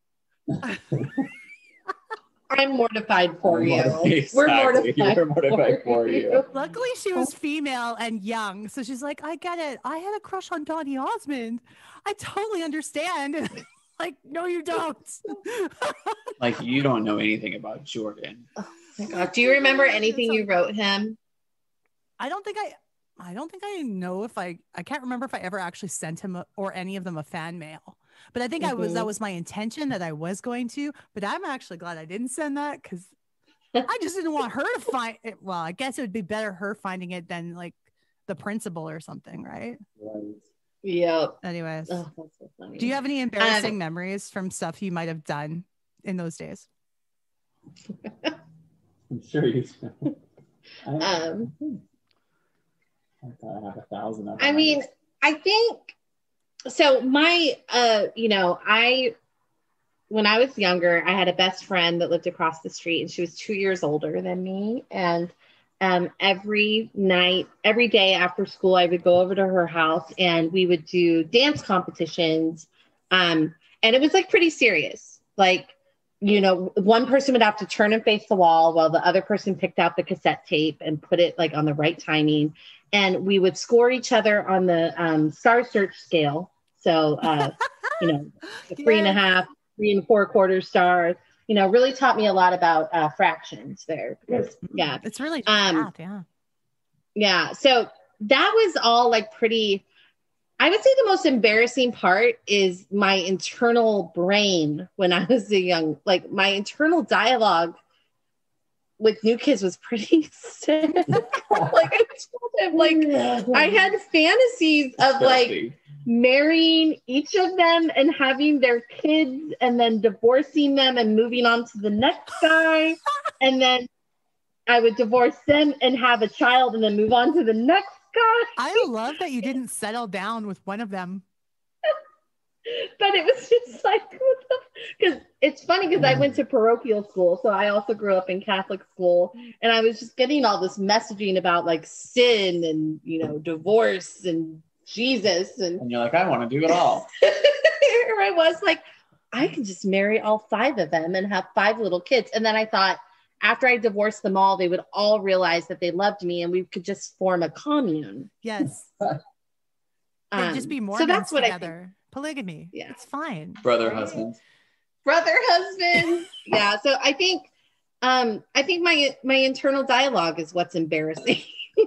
I'm mortified for you. Exactly. We're mortified, We're mortified for, for you. you. Luckily, she was female and young, so she's like, I get it. I had a crush on Donny Osmond. I totally understand. Like, no, you don't. Like, you don't know anything about Jordan. Oh my God. Do you remember anything you wrote him? I don't think I, I don't think I know if I, I can't remember if I ever actually sent him a, or any of them a fan mail. But I think mm-hmm. I was, that was my intention that I was going to, but I'm actually glad I didn't send that because I just didn't want her to find it. Well, I guess it would be better her finding it than like the principal or something, right? Right. Yep. Anyways, oh, that's so funny. Do you have any embarrassing um, memories from stuff you might have done in those days? I'm sure you do. I, um, I thought I have a thousand of them. I mean, I think so. My, uh, you know, I, when I was younger, I had a best friend that lived across the street, and she was two years older than me. And um, every night, every day after school, I would go over to her house, and we would do dance competitions. Um, and it was like pretty serious. Like, you know, one person would have to turn and face the wall while the other person picked out the cassette tape and put it like on the right timing. And we would score each other on the um, Star Search scale. So, uh, you know, the three yeah. and a half, three and four quarter stars, you know, really taught me a lot about uh, fractions there. Because, yeah. It's really just um, math, yeah. Yeah. So that was all like pretty, I would say the most embarrassing part is my internal brain when I was a young, like my internal dialogue with New Kids was pretty sick. Like I told him, like I had fantasies of like marrying each of them and having their kids and then divorcing them and moving on to the next guy. And then I would divorce them and have a child and then move on to the next guy. I love that you didn't settle down with one of them. But it was just like, because it's funny because I went to parochial school. So I also grew up in Catholic school, and I was just getting all this messaging about like sin and, you know, divorce and Jesus. And, and you're like, I want to do it all. Here I was like, I can just marry all five of them and have five little kids. And then I thought, after I divorced them all, they would all realize that they loved me and we could just form a commune. Yes. um, They'd just be Mormons so that's what together. I think. Polygamy. Yeah. It's fine. Brother, right? husband. Brother, husband. Yeah. So I think, um, I think my, my internal dialogue is what's embarrassing.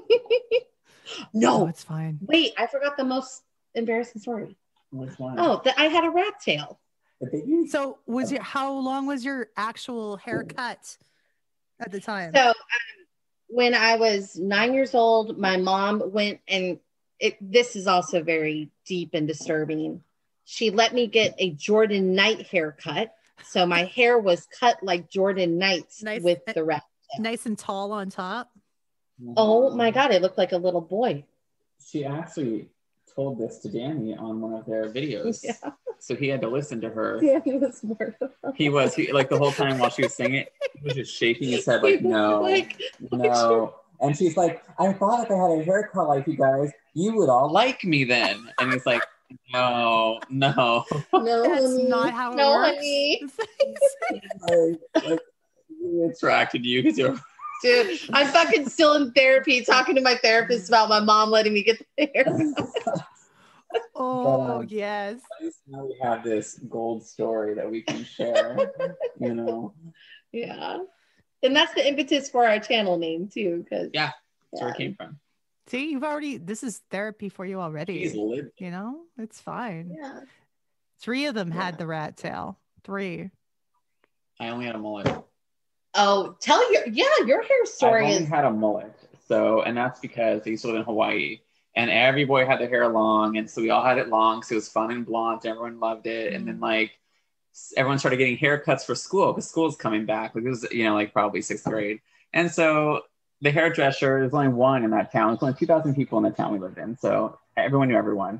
No, oh, it's fine. Wait, I forgot the most embarrassing story. Which one? Oh, that I had a rat tail. So was your, how long was your actual haircut at the time? So um, when I was nine years old, my mom went and it, this is also very deep and disturbing. She let me get a Jordan Knight haircut. So my hair was cut like Jordan Knight's nice, with the rat tail. Nice and tall on top. Oh my God, it looked like a little boy. She actually told this to Danny on one of their videos. Yeah. So he had to listen to her. Yeah, he was mortified. He was, he, like the whole time while she was singing, he was just shaking his head like, no, like, no. And she's like, I thought if I had a haircut like you guys, you would all like me then. And he's like, no, no. No, that's honey. not how it no, works. Honey. like, like, he attracted you because you're Dude, I'm fucking still in therapy talking to my therapist about my mom letting me get the hair. Oh, but, um, yes. At least now we have this gold story that we can share, you know? Yeah. And that's the impetus for our channel name, too. Cause, yeah, that's yeah. where it came from. See, you've already, this is therapy for you already. He's lived. You know, it's fine. Yeah. Three of them yeah. had the rat tail. Three. I only had a mullet. Oh, tell your, yeah, your hair story I is. only had a mullet. So, and that's because they used to live in Hawaii. And every boy had their hair long. And so we all had it long. So it was fun and blonde. Everyone loved it. Mm. And then like, everyone started getting haircuts for school because school's coming back. Like it was, you know, like probably sixth grade. And so the hairdresser, there's only one in that town. There's only two thousand people in the town we lived in. So everyone knew everyone.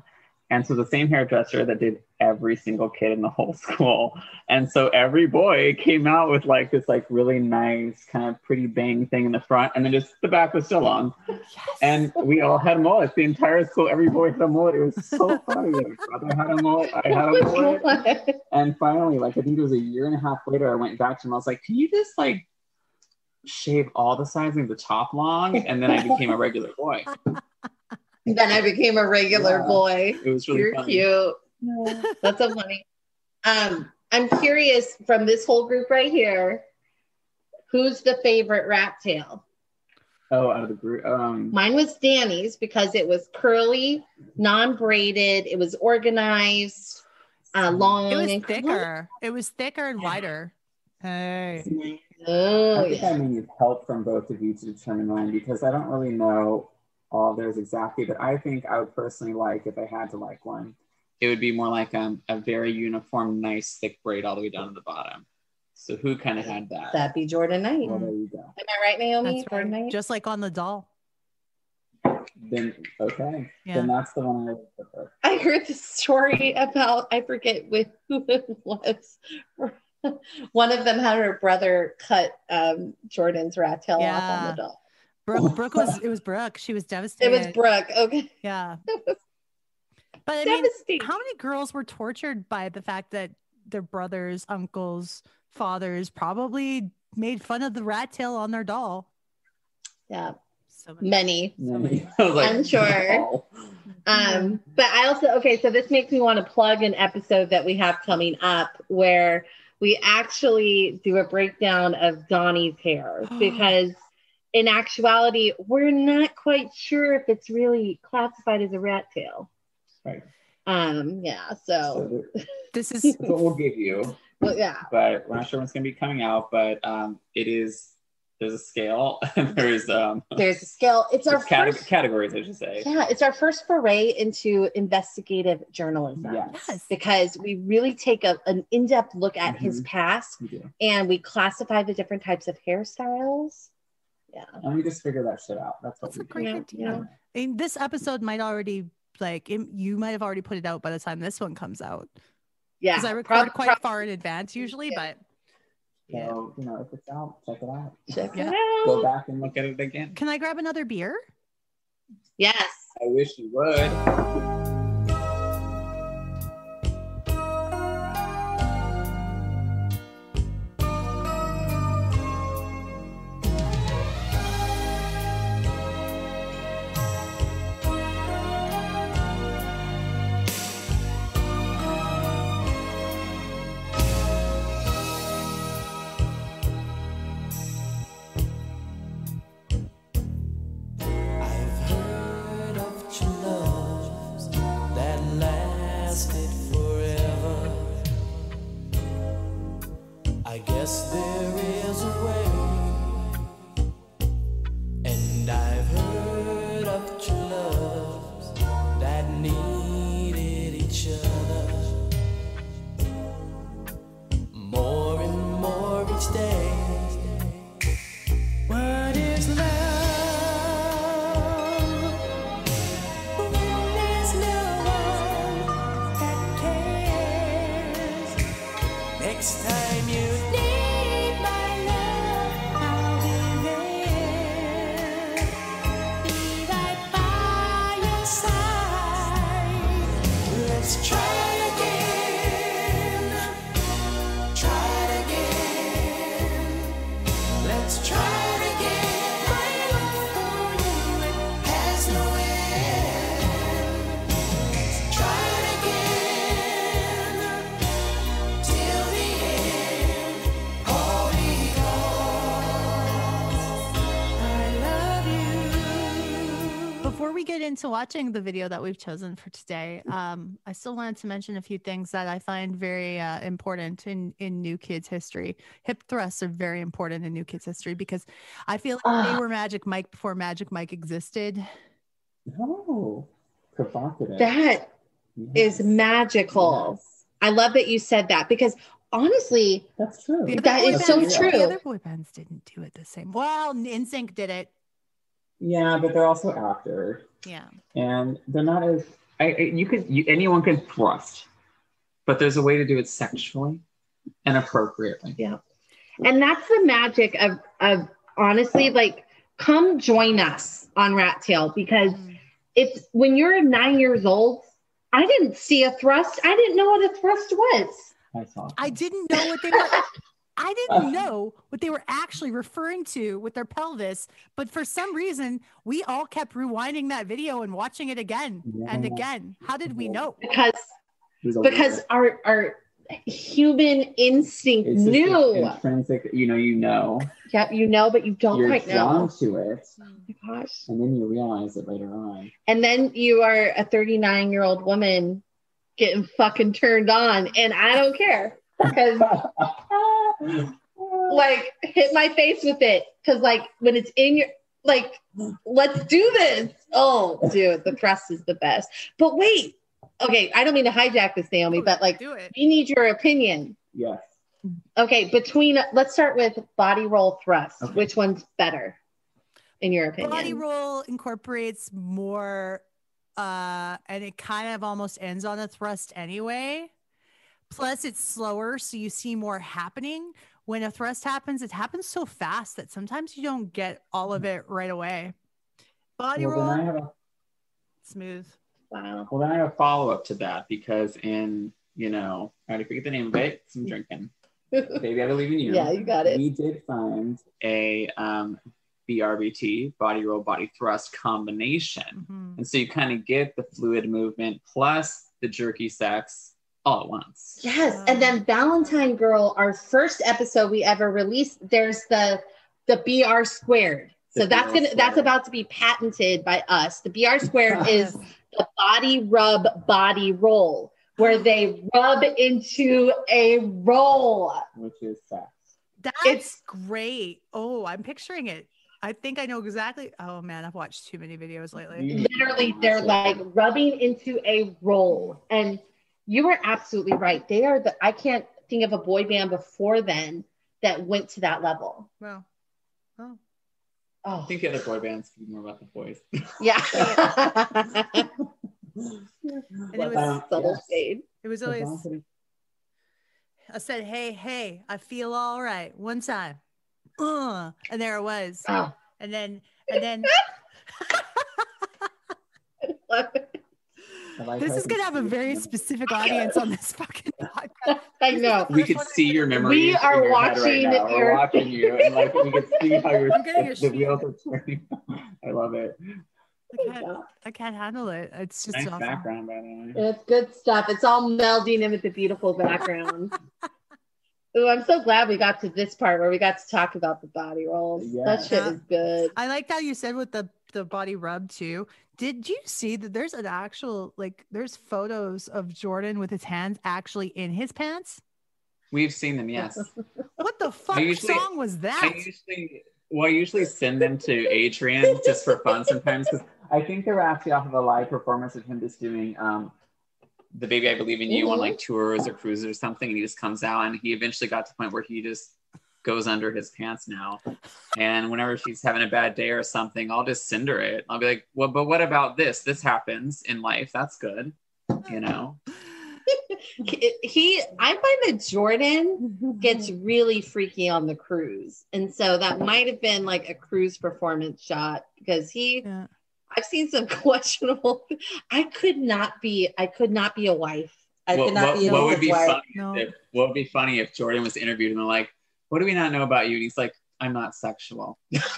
And so the same hairdresser that did every single kid in the whole school. And so every boy came out with like this like really nice kind of pretty bang thing in the front, and then just the back was still on. Yes. And we all had mullets. The entire school, every boy had a mullet. It was so funny. My brother had a mullet. I had a mullet. And finally, like I think it was a year and a half later, I went back to him. I was like, can you just like shave all the sides and the top long? And then I became a regular boy. Then I became a regular Yeah, boy. it was really You're funny. cute. No, that's so funny. Um, I'm curious from this whole group right here, who's the favorite Rattail? Oh, out of the group. Um, Mine was Danny's because it was curly, non-braided. It was organized, uh, long. It was and thicker. It was thicker and wider. Hey. Oh, I think yeah. I may need help from both of you to determine mine, because I don't really know all of theirs exactly, but I think I would personally like, if I had to like one, it would be more like um, a very uniform, nice, thick braid all the way down to the bottom. So who kind of had that? That'd be Jordan Knight. Well, there you go. Am I right, Naomi? That's Jordan right. Knight? Just like on the doll. Then, okay. Yeah. Then that's the one I would prefer. I heard the story about, I forget with who it was. One of them had her brother cut um, Jordan's rat tail off on the doll. Brooke, Brooke was, it was Brooke. She was devastated. It was Brooke. Okay. Yeah. But I mean, how many girls were tortured by the fact that their brothers, uncles, fathers probably made fun of the rat tail on their doll? Yeah. So many. many. I was like, I'm sure. wow. Um, but I also, okay, so this makes me want to plug an episode that we have coming up where we actually do a breakdown of Donnie's hair, because in actuality, we're not quite sure if it's really classified as a rat tail. Right. Um, yeah, so, So this is that's what we'll give you. well, yeah. But we're not sure when it's going to be coming out, but um, it is, there's a scale. there's um, There's a scale. It's our there's cate- first, categories, I should say. yeah, it's our first foray into investigative journalism. Yes. Because we really take a, an in-depth look at his Mhm. past, We do. and we classify the different types of hairstyles. Yeah. And we just figure that shit out. That's what That's we a great Yeah, idea. yeah. I mean, this episode might already, like, it, you might have already put it out by the time this one comes out. Yeah. Because I record prob- quite prob- far in advance usually, Yeah. but So, you know, if it's out, check it out. Check Yeah. it out. Go back and look at it again. can I grab another beer? Yes. I wish you would. I've heard of true loves that lasted forever. I guess there is a way. And I've heard of true loves that needed each other more and more each day. What is love? When there's no one that cares. Next time you need my love, I'll be there. Be right by your side. Let's try again. Try it again. Let's try it again. My love for you, it has no end. Let's try it again till the end. All because I love you. Before we get into watching the video that we've chosen for today, um, I still wanted to mention a few things that I find very uh, important in, in New Kids history. Hip thrusts are very important in New Kids history because I feel like they Ah. were Magic Mike before Magic Mike existed. Oh, provocative. That Yes. is magical. Yes. I love that you said that, because honestly, That's true. The other That boy is so bands- true. The other boy bands didn't do it the same. Well, N Sync did it. Yeah, but they're also actors. Yeah. And they're not as, I, I you could you, anyone can thrust, but there's a way to do it sexually and appropriately. Yeah. And that's the magic of, of honestly, like, come join us on Rattail, because it's when you're nine years old, I didn't see a thrust. I didn't know what a thrust was. I saw. I didn't know what they were. I didn't know what they were actually referring to with their pelvis, but for some reason, we all kept rewinding that video and watching it again Yeah. and again. How did we know? Because There's a because way. our our human instinct It's just knew. intrinsic. You know, you know. Yeah, you know, but you don't You're quite drawn know. to it, Oh my gosh. and then you realize it later on. And then you are a thirty-nine year old woman getting fucking turned on, and I don't care because like hit my face with it, because like when it's in your like, let's do this. Oh, dude, the thrust is the best. But wait, okay, I don't mean to hijack this, Naomi, but like Do it. we need your opinion. Yes. Okay, between let's start with body roll thrust. Okay. Which one's better, in your opinion? Body roll incorporates more, uh, and it kind of almost ends on a thrust anyway. Plus, it's slower, so you see more happening. When a thrust happens, it happens so fast that sometimes you don't get all of it right away. Body Well, roll, then I have a smooth. Wow. well, then I have a follow up to that, because in you know, I already forget the name of it. 'Cause I'm drinking. Baby, I believe in you. Yeah, you got it. We did find a um, B R B T, body roll, body thrust combination. Mhm. And so you kind of get the fluid movement plus the jerky sex all at once. Yes, and then Valentine Girl, our first episode we ever released, there's the the B R squared. So The that's B R gonna that's squared. about to be patented by us. The B R squared is the body rub body roll, where they rub into a roll. Which is sex. That's It's- great. Oh, I'm picturing it. I think I know exactly. Oh man, I've watched too many videos lately. You- Literally, they're like rubbing into a roll. And you were absolutely right. They are the I can't think of a boy band before then that went to that level. Well, oh, I Oh, think the other boy bands can be more about the boys. yeah. and it was Um, Subtle yes. shade. it was So always. Valentine- I said, "Hey, hey, I feel all right." One time, uh, and there it was. Wow. And then, and then, I like this how I is can gonna have a see very it. specific audience on this fucking podcast. I know. We could see your memories. We are in your head watching right now. We're your- watching you, and like we could see how you're, I'm getting a the sheet. wheels are turning. I love it. I can't, I can't handle it. It's just Nice awesome. background, by the way. It's good stuff. It's all melding in with the beautiful background. Ooh, I'm so glad we got to this part where we got to talk about the body rolls. Yeah. That shit is good. I liked how you said with the the body rub too. Did you see that there's an actual like there's photos of Jordan with his hands actually in his pants? We've seen them, yes. What the fuck usually- song was that? I usually, well, I usually send them to Adrian just for fun sometimes, because I think they were actually off of a live performance of him just doing um, the Baby I Believe in You on like tours or cruises or something, and he just comes out, and he eventually got to the point where he just goes under his pants now. And whenever she's having a bad day or something, I'll just send her it. I'll be like, well, but what about this? This happens in life. That's good. You know? He, I find that Jordan gets really freaky on the cruise. And so that might have been like a cruise performance shot, because he, Yeah. I've seen some questionable, I could not be, I could not be a wife. I What, could not what, be a what would be wife. funny No. if, what would be funny if Jordan was interviewed and they're like, what do we not know about you? And he's like, I'm not sexual.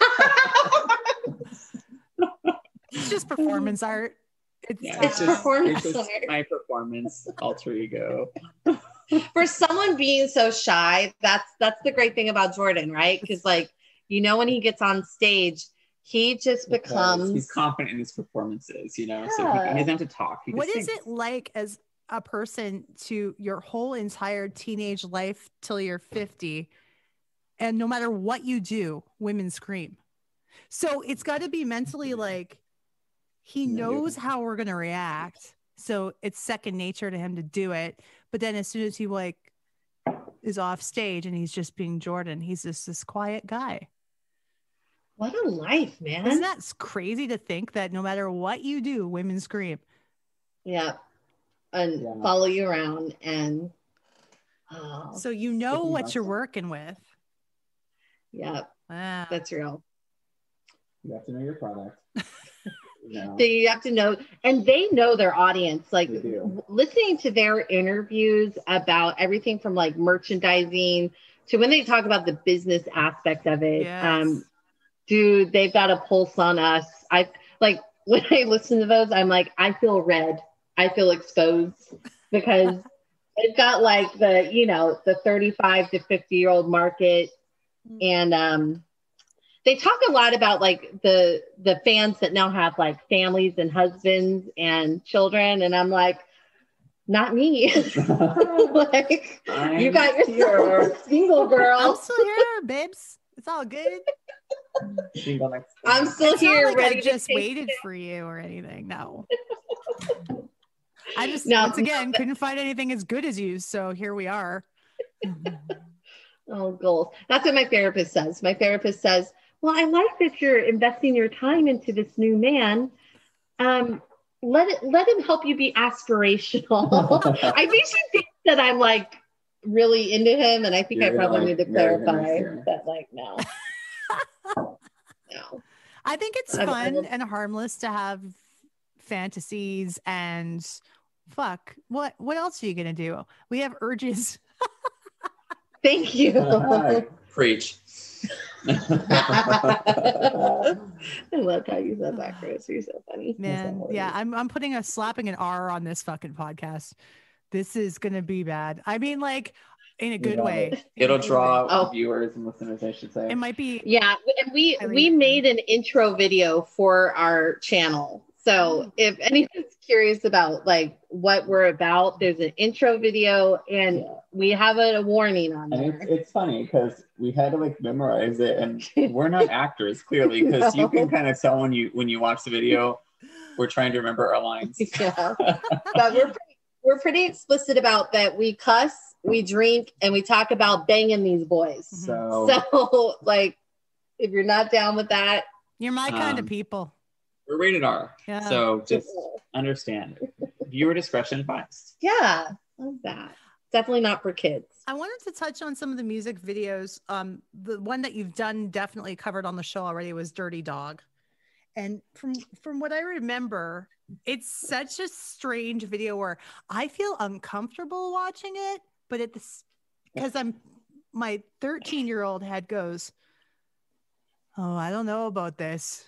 It's just performance art. It's, Yeah, uh, It's performance it's just art. my performance alter ego. For someone being so shy, that's that's the great thing about Jordan, right? Because like, you know, when he gets on stage, he just Because becomes he's confident in his performances, you know, so he, Yeah. he doesn't have to talk. He what just is sings. it like as a person to your whole entire teenage life till you're fifty, and no matter what you do, women scream? So it's got to be mentally like he Yeah, knows how we're gonna react, so it's second nature to him to do it. But then as soon as he like is off stage and he's just being Jordan, he's just this quiet guy. what a life, man. Isn't that crazy to think that no matter what you do, women scream? Yeah. And Yeah. follow you around and oh, So you know Sticky what nuts. you're working with. yeah, Wow. that's real. You have to know your product. No. So you have to know, and they know their audience. Like They do. listening to their interviews about everything from like merchandising to when they talk about the business aspect of it. Yes. Um, dude, they've got a pulse on us. I like when I listen to those, I'm like, I feel red. I feel exposed because they've got like the, you know, the thirty-five to fifty year old market. And um, they talk a lot about like the the fans that now have like families and husbands and children. And I'm like, not me. Like, I'm you got yourself a single girl. I'm still here, babes. It's all good. Single next I'm still It's here, not like ready I to just take waited for you or anything. No. I just No, once again no, couldn't find anything as good as you, so here we are. Oh, goals. That's what my therapist says. My therapist says, well, I like that you're investing your time into this new man. Um, let it let him help you be aspirational. I think she thinks that I'm like really into him, and I think You're I probably gonna, need like, to marry him clarify next year. that like no. No. I think it's I- I fun will- and harmless to have fantasies and fuck. What what else are you gonna do? We have urges. Thank you. Preach. I love how you said that, Chris. You're so funny. Man, yeah, I'm I'm putting a slapping an R on this fucking podcast. This is gonna be bad. I mean, like in a good Yeah. way. It'll draw Oh. viewers and listeners, I should say. It might be. Yeah, and we I we mean- made an intro video for our channel. So if anyone's curious about like what we're about, there's an intro video, and Yeah. we have a, warning on And there. it's, it's funny because we had to like memorize it, and we're not actors clearly, because you No. can kind of tell when you when you watch the video, we're trying to remember our lines. Yeah, but we're pretty, we're pretty explicit about that. We cuss, we drink, and we talk about banging these boys. So, So like, if you're not down with that, You're my kind of Um, people. we're rated R. Yeah. So just understand, viewer discretion advised. yeah, love that. Definitely not for kids. I wanted to touch on some of the music videos. Um, the one that you've done definitely covered on the show already was Dirty Dog. And from from what I remember, it's such a strange video where I feel uncomfortable watching it, but at this because I'm my thirteen year old head goes, oh, I don't know about this.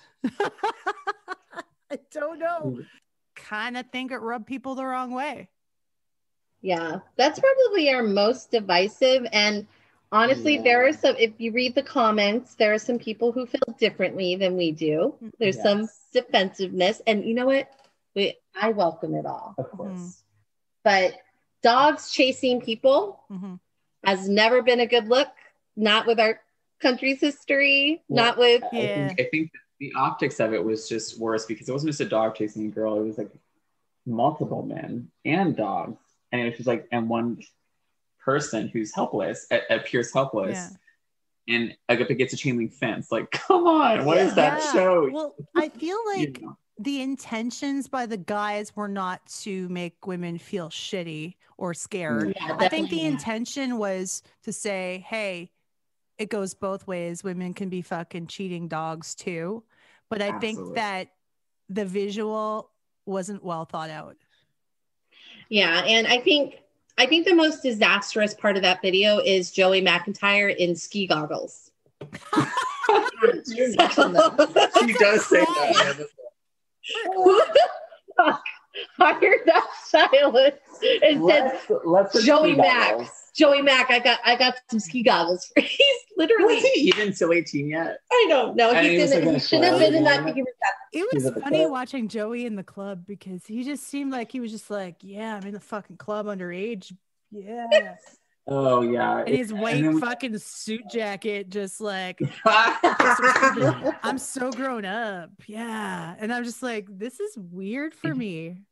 I don't know. Kind of think it rubbed people the wrong way. Yeah, that's probably our most divisive. And honestly, Yeah. there are some, if you read the comments, there are some people who feel differently than we do. There's some Yes. defensiveness. And you know what? We, I welcome it all. Of course. But dogs chasing people Mhm. has never been a good look, not with our country's history, Well, not with. I Yeah. think I think the optics of it was just worse because it wasn't just a dog chasing a girl; it was like multiple men and dogs, and it was just like and one person who's helpless, a- appears helpless, Yeah. and like up against a chain link fence. Like, come on, what is that Yeah. show? Well, I feel You like know. the intentions by the guys were not to make women feel shitty or scared. Yeah, I think the definitely. intention was to say, hey, it goes both ways. Women can be fucking cheating dogs too. But I think Absolutely. that the visual wasn't well thought out. Yeah, and I think I think the most disastrous part of that video is Joey McIntyre in ski goggles. You mentioned that. She does say that. Who the fuck hired that stylist and said, Let's, let's Joey ski Mac, goggles. Joey Mac, I got I got some ski goggles for you. He's literally, Was he even till eighteen yet? I don't know. And He he was, didn't. like, in He a should have club been in that. again. He was that. It He's was at the funny club. watching Joey in the club because he just seemed like he was just like, yeah, I'm in the fucking club underage. Yeah. Oh yeah, And his white then we- fucking suit jacket, just like, yeah, I'm so grown up. Yeah. And I'm just like, this is weird for me.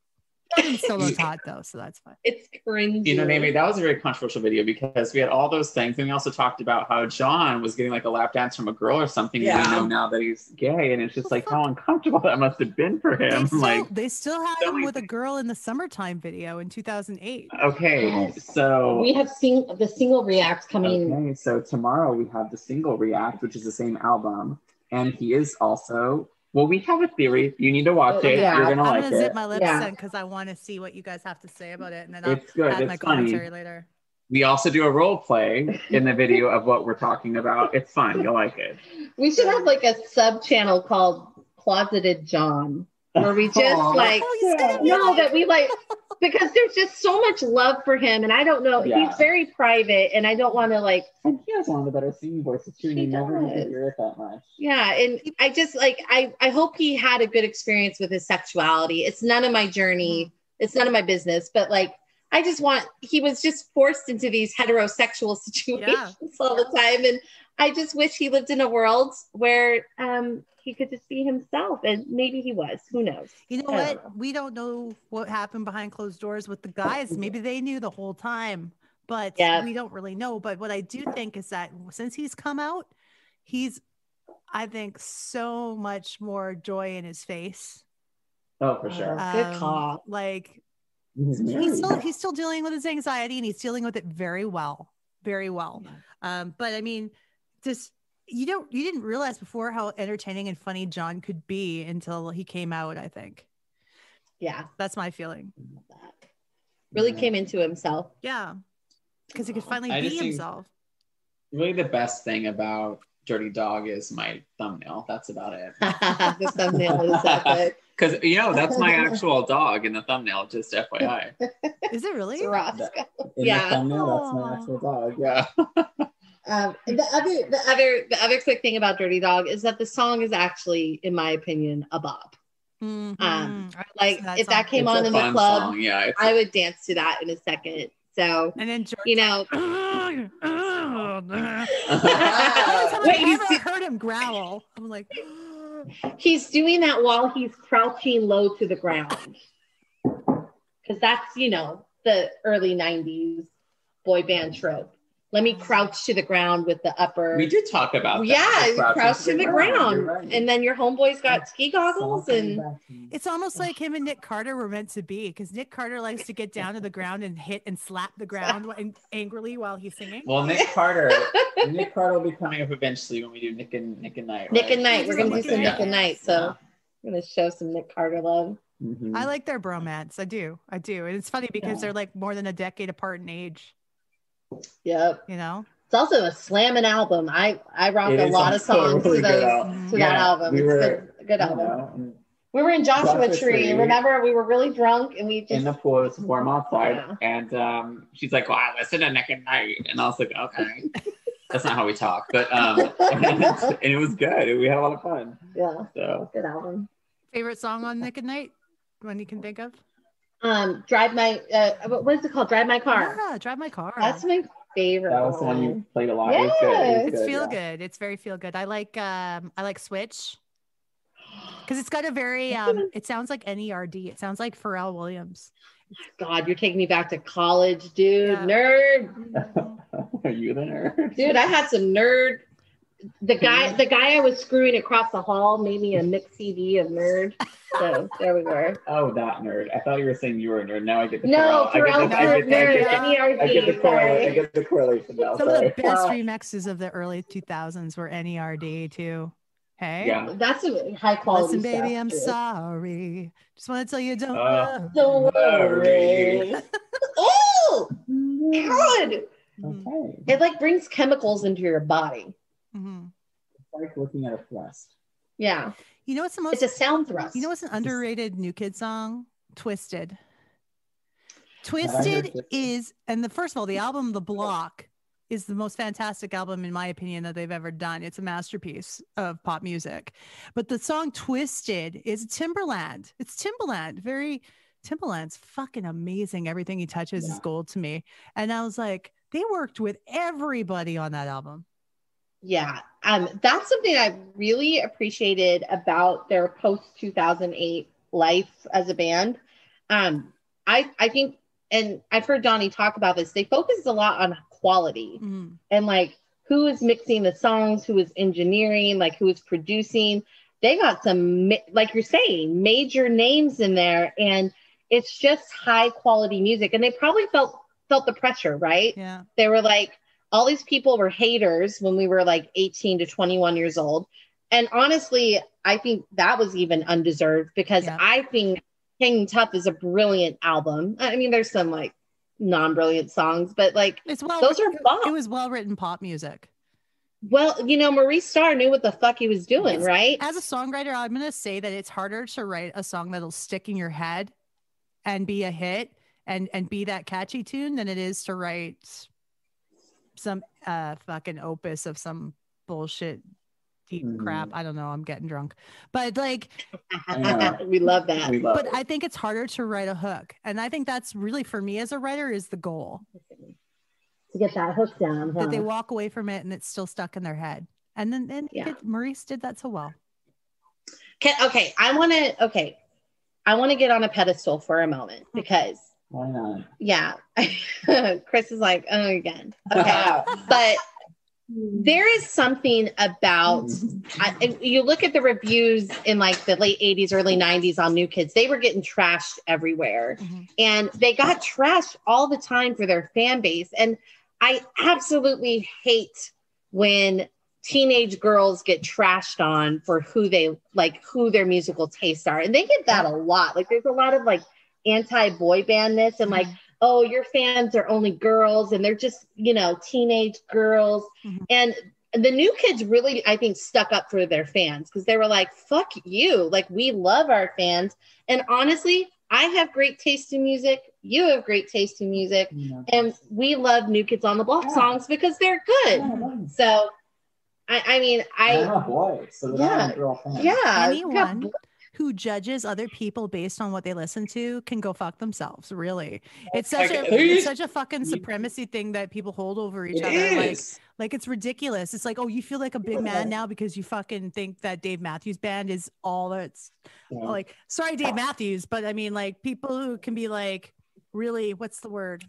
Jordan still looks hot though, so that's fine. It's cringy. You know, Amy, that was a very controversial video because we had all those things. And we also talked about how John was getting like a lap dance from a girl or something. Yeah. And we know now that he's gay. And it's just like how uncomfortable that must have been for They him. still, like, they still had so him many with a girl in the summertime video in two thousand eight. okay, Yes. so We have seen the single reacts coming. okay, so tomorrow we have the single react, which is the same album. And he is also, well, we have a theory. You need to watch it. Yeah. You're gonna I'm like gonna it. zip my lips Yeah. in because I want to see what you guys have to say about it, and then I'll It's good. add It's my funny. commentary later. We also do a role play in the video of what we're talking about. It's fun. You'll like it. We should have like a sub channel called Closeted John, where we just Aw. like Oh, he's gonna be no like- that we like because there's just so much love for him, and I don't know. Yeah. He's very private, and I don't want to like. And he has one of the better singing voices too. And He you never get to does. hear it that much. Yeah, and I just like I I hope he had a good experience with his sexuality. It's none of my journey. It's none of my business. But like I just want he was just forced into these heterosexual situations all the time, and I just wish he lived in a world where um he could just be himself, and maybe he was. Who knows? You know I don't what? know. We don't know what happened behind closed doors with the guys. Maybe they knew the whole time, but Yeah. we don't really know. But what I do think is that since he's come out, he's, I think, so much more joy in his face. Oh, for sure. Uh, Good Um, call. Like He's he's married. still he's still dealing with his anxiety, and he's dealing with it very well, very well. Um, but I mean, just you don't you didn't realize before how entertaining and funny John could be until he came out. I think Yeah, that's my feeling. really Yeah. came into himself. Yeah, because he could finally I be just think- himself. Really, the best thing about Dirty Dog is my thumbnail. That's about it. The thumbnail is so good. Because, you know, that's my actual dog in the thumbnail, just F Y I. Is it really? It's Roscoe. In Yeah. the thumbnail, that's my Aw. actual dog. Yeah. Um, the other, the other, the other quick thing about Dirty Dog is that the song is actually, in my opinion, a bop. Mhm. Um, I Like listen to if that song. came It's on a in the fun club, song. Yeah. It's I would dance to that in a second. So and then George, you know, every a- time Wait, I you ever see- heard him growl, I'm like, he's doing that while he's crouching low to the ground, because that's you know the early nineties boy band trope. Let me crouch to the ground with the upper. we did talk about that. Yeah, you Crouching crouch to the ground, You're right. and then your homeboy's got ski goggles, and it's almost like him and Nick Carter were meant to be, because Nick Carter likes to get down to the ground and hit and slap the ground and angrily while he's singing. Well, Nick Carter, Nick Carter will be coming up eventually when we do Nick and Nick and Night. Nick right? and Night. We're gonna do Nick some and Nick Night. and Night, so we're gonna show some Nick Carter love. Mhm. I like their bromance. I do. I do. And it's funny because Yeah. they're like more than a decade apart in age, Yep. you know? It's also a slamming album. I I rock It a is lot of also a songs really to good those album. to Yeah, that album. we it's were- good, a good You album. know, We were in Joshua, Joshua Tree. Tree. Remember, we were really drunk and we just in the pool, it was warm outside, Yeah. and um, she's like, "Well, I listen to Nick and Night," and I was like, "Okay." That's not how we talk, but um, and, and it was good. We had a lot of fun. yeah, So good album. Favorite song on Nick and Night? One you can think of? Um, drive my uh, what what is it called? Drive my car. Yeah, Drive My Car. That's my favorite. that was the one you played a lot. It was Yes. good. It was It's good, feel yeah. good. It's very feel good. I like um I like Switch. Because it's got a very um it sounds like N E R D. It sounds like Pharrell Williams. God, you're taking me back to college, dude. Yeah. Nerd, Are you the nerd? dude. I had some nerd. The guy, the guy I was screwing across the hall made me a mixed C D of Nerd. So there we were. Oh, that nerd. I thought you were saying you were a nerd. Now I get the No, correl- Pharrell's I get the, I nerd, get the, N E R I get the D. correlation. I Sorry. get the correlation now. Some of Sorry. the best Uh, remixes of the early two thousands were N E R D too. Hey? Yeah. That's some high quality Listen, baby, stuff, I'm dude. sorry. Just want to tell you, don't Uh, worry. Don't worry. Oh, God! Mhm. Okay. It like brings chemicals into your body. Mhm. It's like looking at a thrust. Yeah, You know what's the it's most a sound thrust. you know what's an underrated New Kid song? Twisted. heard Twisted Twisted. is, and the first of all, the album The Block is the most fantastic album in my opinion that they've ever done. It's a masterpiece of pop music. But the song Twisted is Timberland. It's Timberland. Very Timberland's fucking amazing. Everything he touches is Yeah. gold to me. And I was like, they worked with everybody on that album. Yeah, um, that's something I really appreciated about their post two thousand eight life as a band. Um, I I think, and I've heard Donnie talk about this, they focus a lot on quality Mm-hmm. and like who is mixing the songs, who is engineering, like who is producing. They got some, like you're saying, major names in there, and it's just high quality music. And they probably felt felt the pressure, right? Yeah. They were like, all these people were haters when we were like eighteen to twenty-one years old. And honestly, I think that was even undeserved because Yeah. I think Hanging Tough is a brilliant album. I mean, there's some like non-brilliant songs, but like It's well, those are it was well written pop music. Well, you know, Maurice Starr knew what the fuck he was doing, It's, right? As a songwriter, I'm going to say that it's harder to write a song that'll stick in your head and be a hit and, and be that catchy tune than it is to write some uh, fucking opus of some bullshit deep Mhm. crap. I don't know. I'm getting drunk. But like, we love that. We love but it. I think it's harder to write a hook. And I think that's really, for me as a writer, is the goal. To get that hook down, huh? That they walk away from it and it's still stuck in their head. And then, then Yeah. did, Maurice did that so well. Okay, okay, I want to. Okay, I want to get on a pedestal for a moment because, Why not? yeah, Chris is like, oh, again. Okay, but there is something about. I, and you look at the reviews in like the late eighties, early nineties on New Kids. They were getting trashed everywhere, Mm-hmm. and they got trashed all the time for their fan base. And I absolutely hate when teenage girls get trashed on for who they like, who their musical tastes are. And they get that a lot. Like there's a lot of like anti-boy bandness and like, oh, your fans are only girls and they're just, you know, teenage girls. Mhm. And the New Kids really, I think, stuck up for their fans because they were like, fuck you. Like, we love our fans. And honestly, I have great taste in music. You have great taste in music. Yeah. And we love New Kids on the Block Yeah. songs because they're good. Yeah. So, I, I mean, I, I'm a boy, so that I'm a girl fan. yeah. Anyone who judges other people based on what they listen to can go fuck themselves. Really, it's such a Okay. it's such a fucking supremacy thing that people hold over each It other. Like, is. like it's ridiculous. It's like, oh, you feel like a big man now because you fucking think that Dave Matthews Band is all that's Yeah. like. Sorry, Dave Matthews, but I mean, like people who can be like, really, what's the word?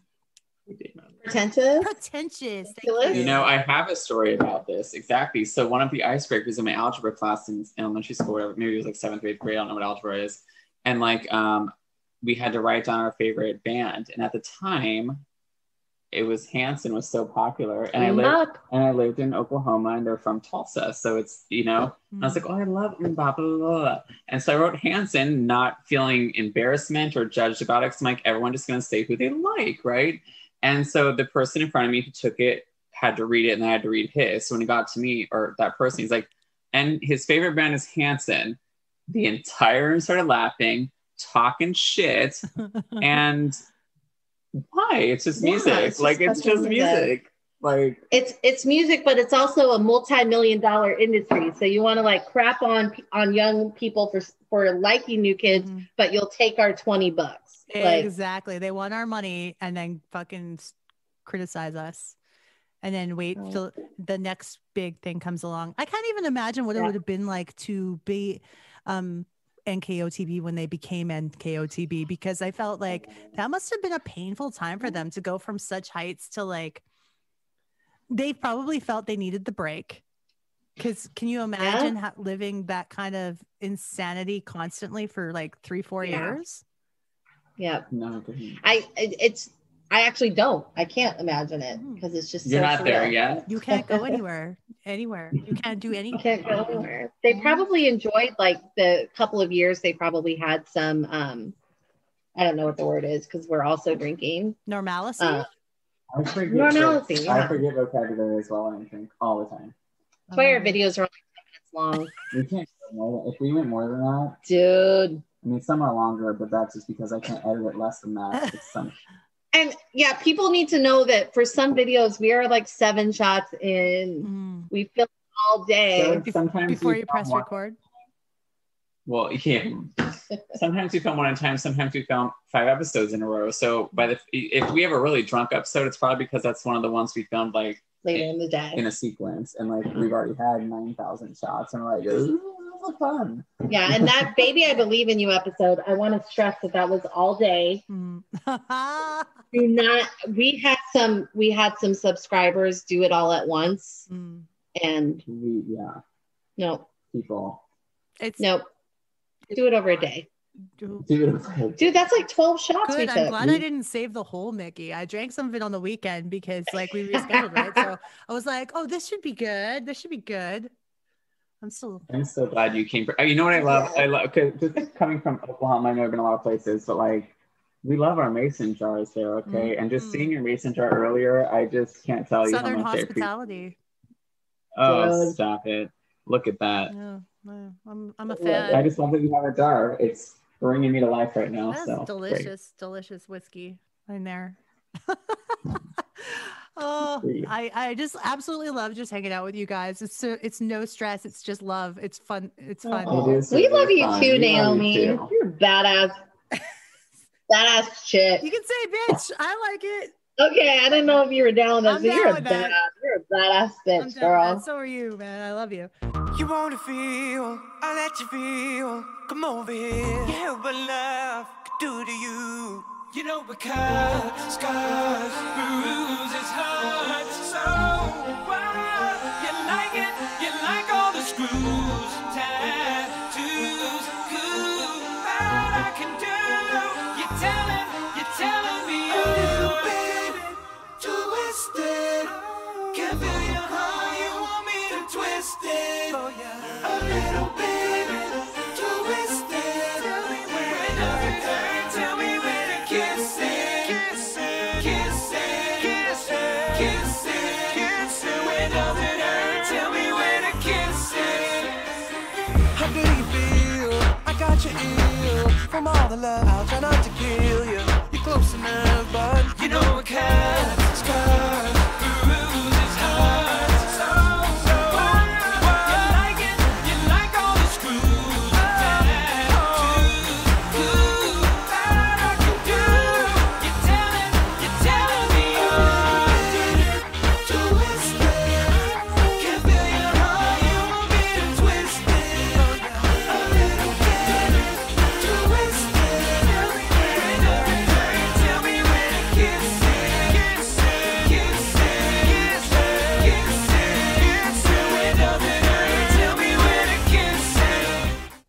pretentious. Pretentious. Thank Ridiculous. you. You know, I have a story about this. Exactly. So one of the icebreakers in my algebra class in elementary school, whatever, maybe it was like seventh, eighth grade, I don't know what algebra is. And like, um, we had to write down our favorite band. And at the time, it was Hanson was so popular. And I lived and I lived in Oklahoma and they're from Tulsa. So it's, you know, and I was like, oh, I love them, blah, blah, blah, blah. And so I wrote Hanson, not feeling embarrassment or judged about it. Cause I'm like, everyone just gonna say who they like, right? And so the person in front of me who took it had to read it and I had to read his. So when he got to me, or that person, he's like, and his favorite band is Hanson. The entire room started laughing, talking shit. And why? It's just Yeah, music. it's just like, it's fucking just music. music. Like, It's it's music, but it's also a multi-million dollar industry. So you want to like crap on on young people for for liking New Kids, Mhm. but you'll take our twenty bucks. Like, Exactly. They want our money and then fucking s- criticize us and then wait Right. till the next big thing comes along. I can't even imagine what it Yeah. would have been like to be um, N K O T B when they became N K O T B, because I felt like that must have been a painful time for them to go from such heights to like, they probably felt they needed the break. Because can you imagine how, living that kind of insanity constantly for like three, four Yeah. years? yeah, no, go ahead. I it, it's I actually don't. I can't imagine it because it's just You're so not there surreal. yet. You can't go anywhere, anywhere. You can't do You anything. can't go anywhere. They probably enjoyed like the couple of years. They probably had some. um I don't know what the word is because we're also drinking. Normalcy. Uh, I forget Normalcy, voc- yeah. I forget vocabulary as well, I think, all the time. That's why our Um, videos are only ten minutes long, We can't go more than, if we went more than that, dude. I mean, some are longer, but that's just because I can't edit it less than that. It's some, And yeah, people need to know that for some videos, we are like seven shots in. Mm. We film all day. So Bef- sometimes Before we you press film one- record. Well, yeah. Sometimes we film one at a time. Sometimes we film five episodes in a row. So by the if we have a really drunk episode, it's probably because that's one of the ones we filmed like Later in the day. in a sequence, and like we've already had nine thousand shots, and we're like, "Ugh." look fun. Yeah, and that Baby I Believe in You episode, I want to stress that that was all day. Mm. Do not, we had some, we had some subscribers do it all at once. Mm. And We, yeah, no, people. It's nope. Do it over a day. Dude, Dude, that's like twelve shots we good. took. I'm glad I didn't save the whole Mickey. I drank some of it on the weekend because like we rescheduled, right? So I was like, oh, this should be good. This should be good. I'm still. I'm so glad you came. For, you know what I love? I love because just coming from Oklahoma, I know I've been a lot of places, but like we love our mason jars there, okay? Mm-hmm. And just seeing your mason jar earlier, I just can't tell you Southern how much hospitality. I appreciate. Oh, Good. stop it! Look at that. Yeah, yeah, I'm I'm a fan. I just love that you have a jar. It's bringing me to life right now. That's so delicious, great. delicious whiskey in there. Oh, I, I just absolutely love just hanging out with you guys. It's so it's no stress. It's just love. It's fun. It's fun. It is We really love you fun. too, We love you Naomi. too. You're a badass. Badass chick. You can say bitch. I like it. Okay, I didn't know if you were down with I'm this, but down you're a with that. badass. You're a badass I'm bitch, down with girl. that. So are you, man. I love you. You wanna feel, I let you feel. Come over here. You have what love could do to you. You know we cut, scars, bruises, hearts, so wild. You like it, you like all the screws, tattoos, cool, that I can do. You're telling, you're telling me a little baby, twisted. Can't feel your heart, you want me to twist it. Oh yeah, a little baby, twisted. Tell me when does it hurt? Tell me when to kiss it, kiss it, kiss it, kiss it, kiss it, kiss it. When does it hurt? Tell me when to kiss it. How do you feel? I got you ill from all the love. I'll try not to kill you. You're close enough, but you know what kind scars, bruises, hearts, so so wild. You like it, you like all the screws, tattoos, cool, that I can do. You're telling, you're telling me you're twisted. Can't feel your heart, you want me to twist it. A little baby, twisted. Tell me when does it hurt? Tell me when to kiss it, kiss it, kiss it, kiss it, kiss it, kiss it. When does it hurt? Tell me when to kiss it.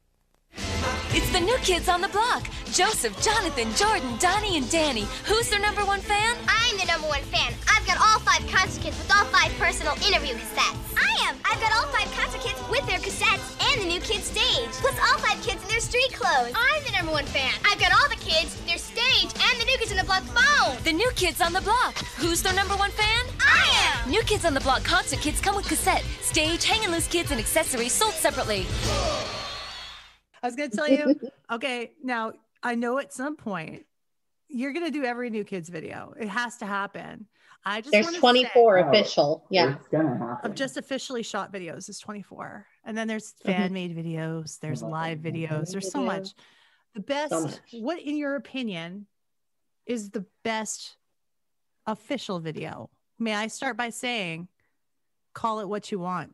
It's the new kids on the block. Joseph, Jonathan, Jordan, Donnie, and Danny. Who's their number one fan? I'm the number one fan. I've got all five concert kits with all five personal interview cassettes. I am. I've got all five concert kits with their cassettes and the new kids stage, plus all five kids in their street clothes. I'm the number one fan. I've got all the kids, their stage, and the new kids on the block phone. The new kids on the block. Who's their number one fan? I am. New Kids on the Block concert kits come with cassette, stage, hanging loose kits, and accessories sold separately. I was gonna tell you. Okay, now I know at some point you're gonna do every new kids video. It has to happen. I just There's wanna twenty-four say, official. Yeah. It's gonna happen. of just officially shot videos is twenty-four, and then there's fan made videos. There's live videos. There's so much. The best. So much. What, in your opinion, is the best official video? May I start by saying, call it what you want.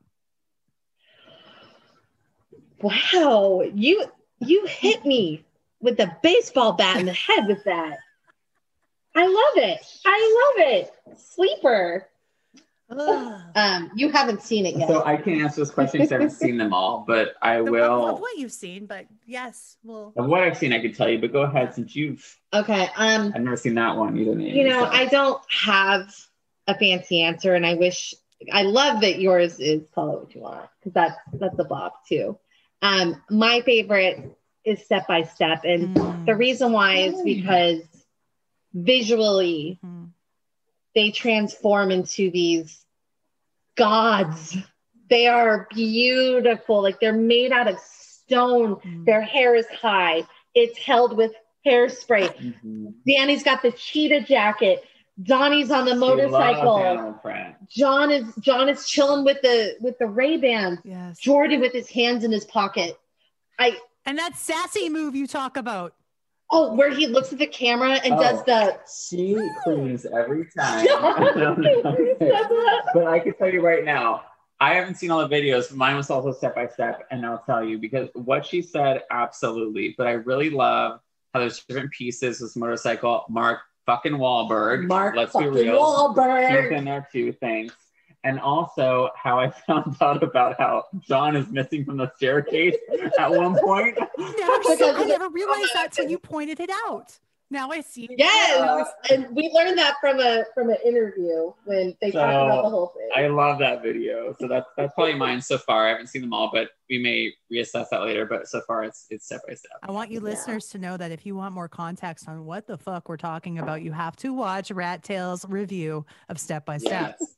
Wow, you you hit me with the baseball bat in the head with that. I love it. I love it. Sleeper. Um, you haven't seen it yet. So I can't answer this question because I haven't seen them all, but I The- will. Of what you've seen, but yes, well, Of what I've seen, I could tell you, but go ahead since you've. Okay. Um, I've never seen that one either. you know, I don't have a fancy answer, and I wish I love that yours is call it what you want, because that's that's a block too. Um, my favorite is Step by Step, and Mm. the reason why is because visually Mm. they transform into these gods. They are beautiful, like they're made out of stone. Mm. Their hair is high. It's held with hairspray. Mm-hmm. Danny's got the cheetah jacket. Donnie's on the motorcycle. John is John is chilling with the with the Ray-Bans. Yes. Jordan with his hands in his pocket. I And that sassy move you talk about. oh, where he looks at the camera and Oh. does the She cleans every time. I don't know. But I can tell you right now, I haven't seen all the videos, but mine was also step by step, and I'll tell you because what she said, absolutely. But I really love how there's different pieces. This motorcycle, Mark fucking Wahlberg. Mark Let's be fucking real. Wahlberg. He's in there too. Thanks. And also how I found out about how John is missing from the staircase at one point. Never saw, I never realized that until you pointed it out. Now I see. Yes, and we learned that from a from an interview when they So, talked about the whole thing. I love that video. So that's that's probably mine so far. I haven't seen them all, but we may reassess that later. But so far, it's it's step by step. I want you listeners to know that if you want more context on what the fuck we're talking about, you have to watch Rattail's review of Step by Step. Yes.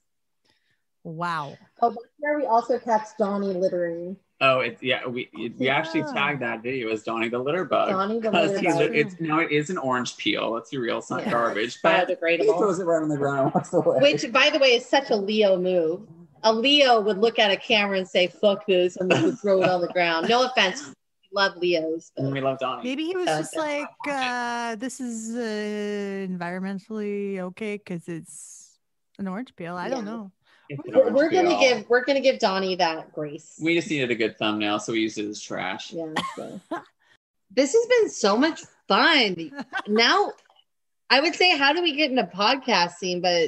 Wow. Oh, that's where we also catch Donnie littering. Oh, it's yeah. We we actually tagged that video as Donnie the litter bug. Donnie the Because litter he's bug. a- It's now it is an orange peel. Let's be real. It's not Yeah. garbage, but he Biodegradable. throws it right on the ground and walks away. Which, by the way, is such a Leo move. A Leo would look at a camera and say, fuck this, and would throw it on the ground. No offense. We love Leos. And we love Donnie. Maybe he was Okay. just like, uh, this is uh, environmentally okay because it's an orange peel. I don't Yeah. know. It's an We're, orange we're gonna peel. give we're gonna give Donnie that grace. We just needed a good thumbnail, so we used it as trash. Yeah. So. This has been so much fun. Now, I would say, how do we get into podcasting? But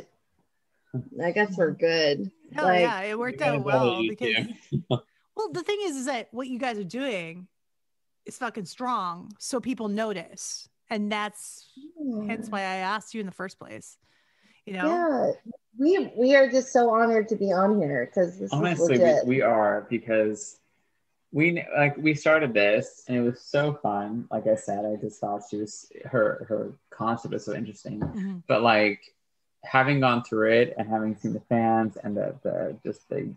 I guess we're good. Oh Like, yeah, it worked gotta out go well with because YouTube. well, the thing is, is that what you guys are doing is fucking strong, so people notice, and that's hence why I asked you in the first place. You know, yeah, we we are just so honored to be on here because this Honestly, is we, legit. we are because we like we started this and it was so fun. Like I said, I just thought she was her her concept was so interesting. Mhm. But like having gone through it and having seen the fans and the the just the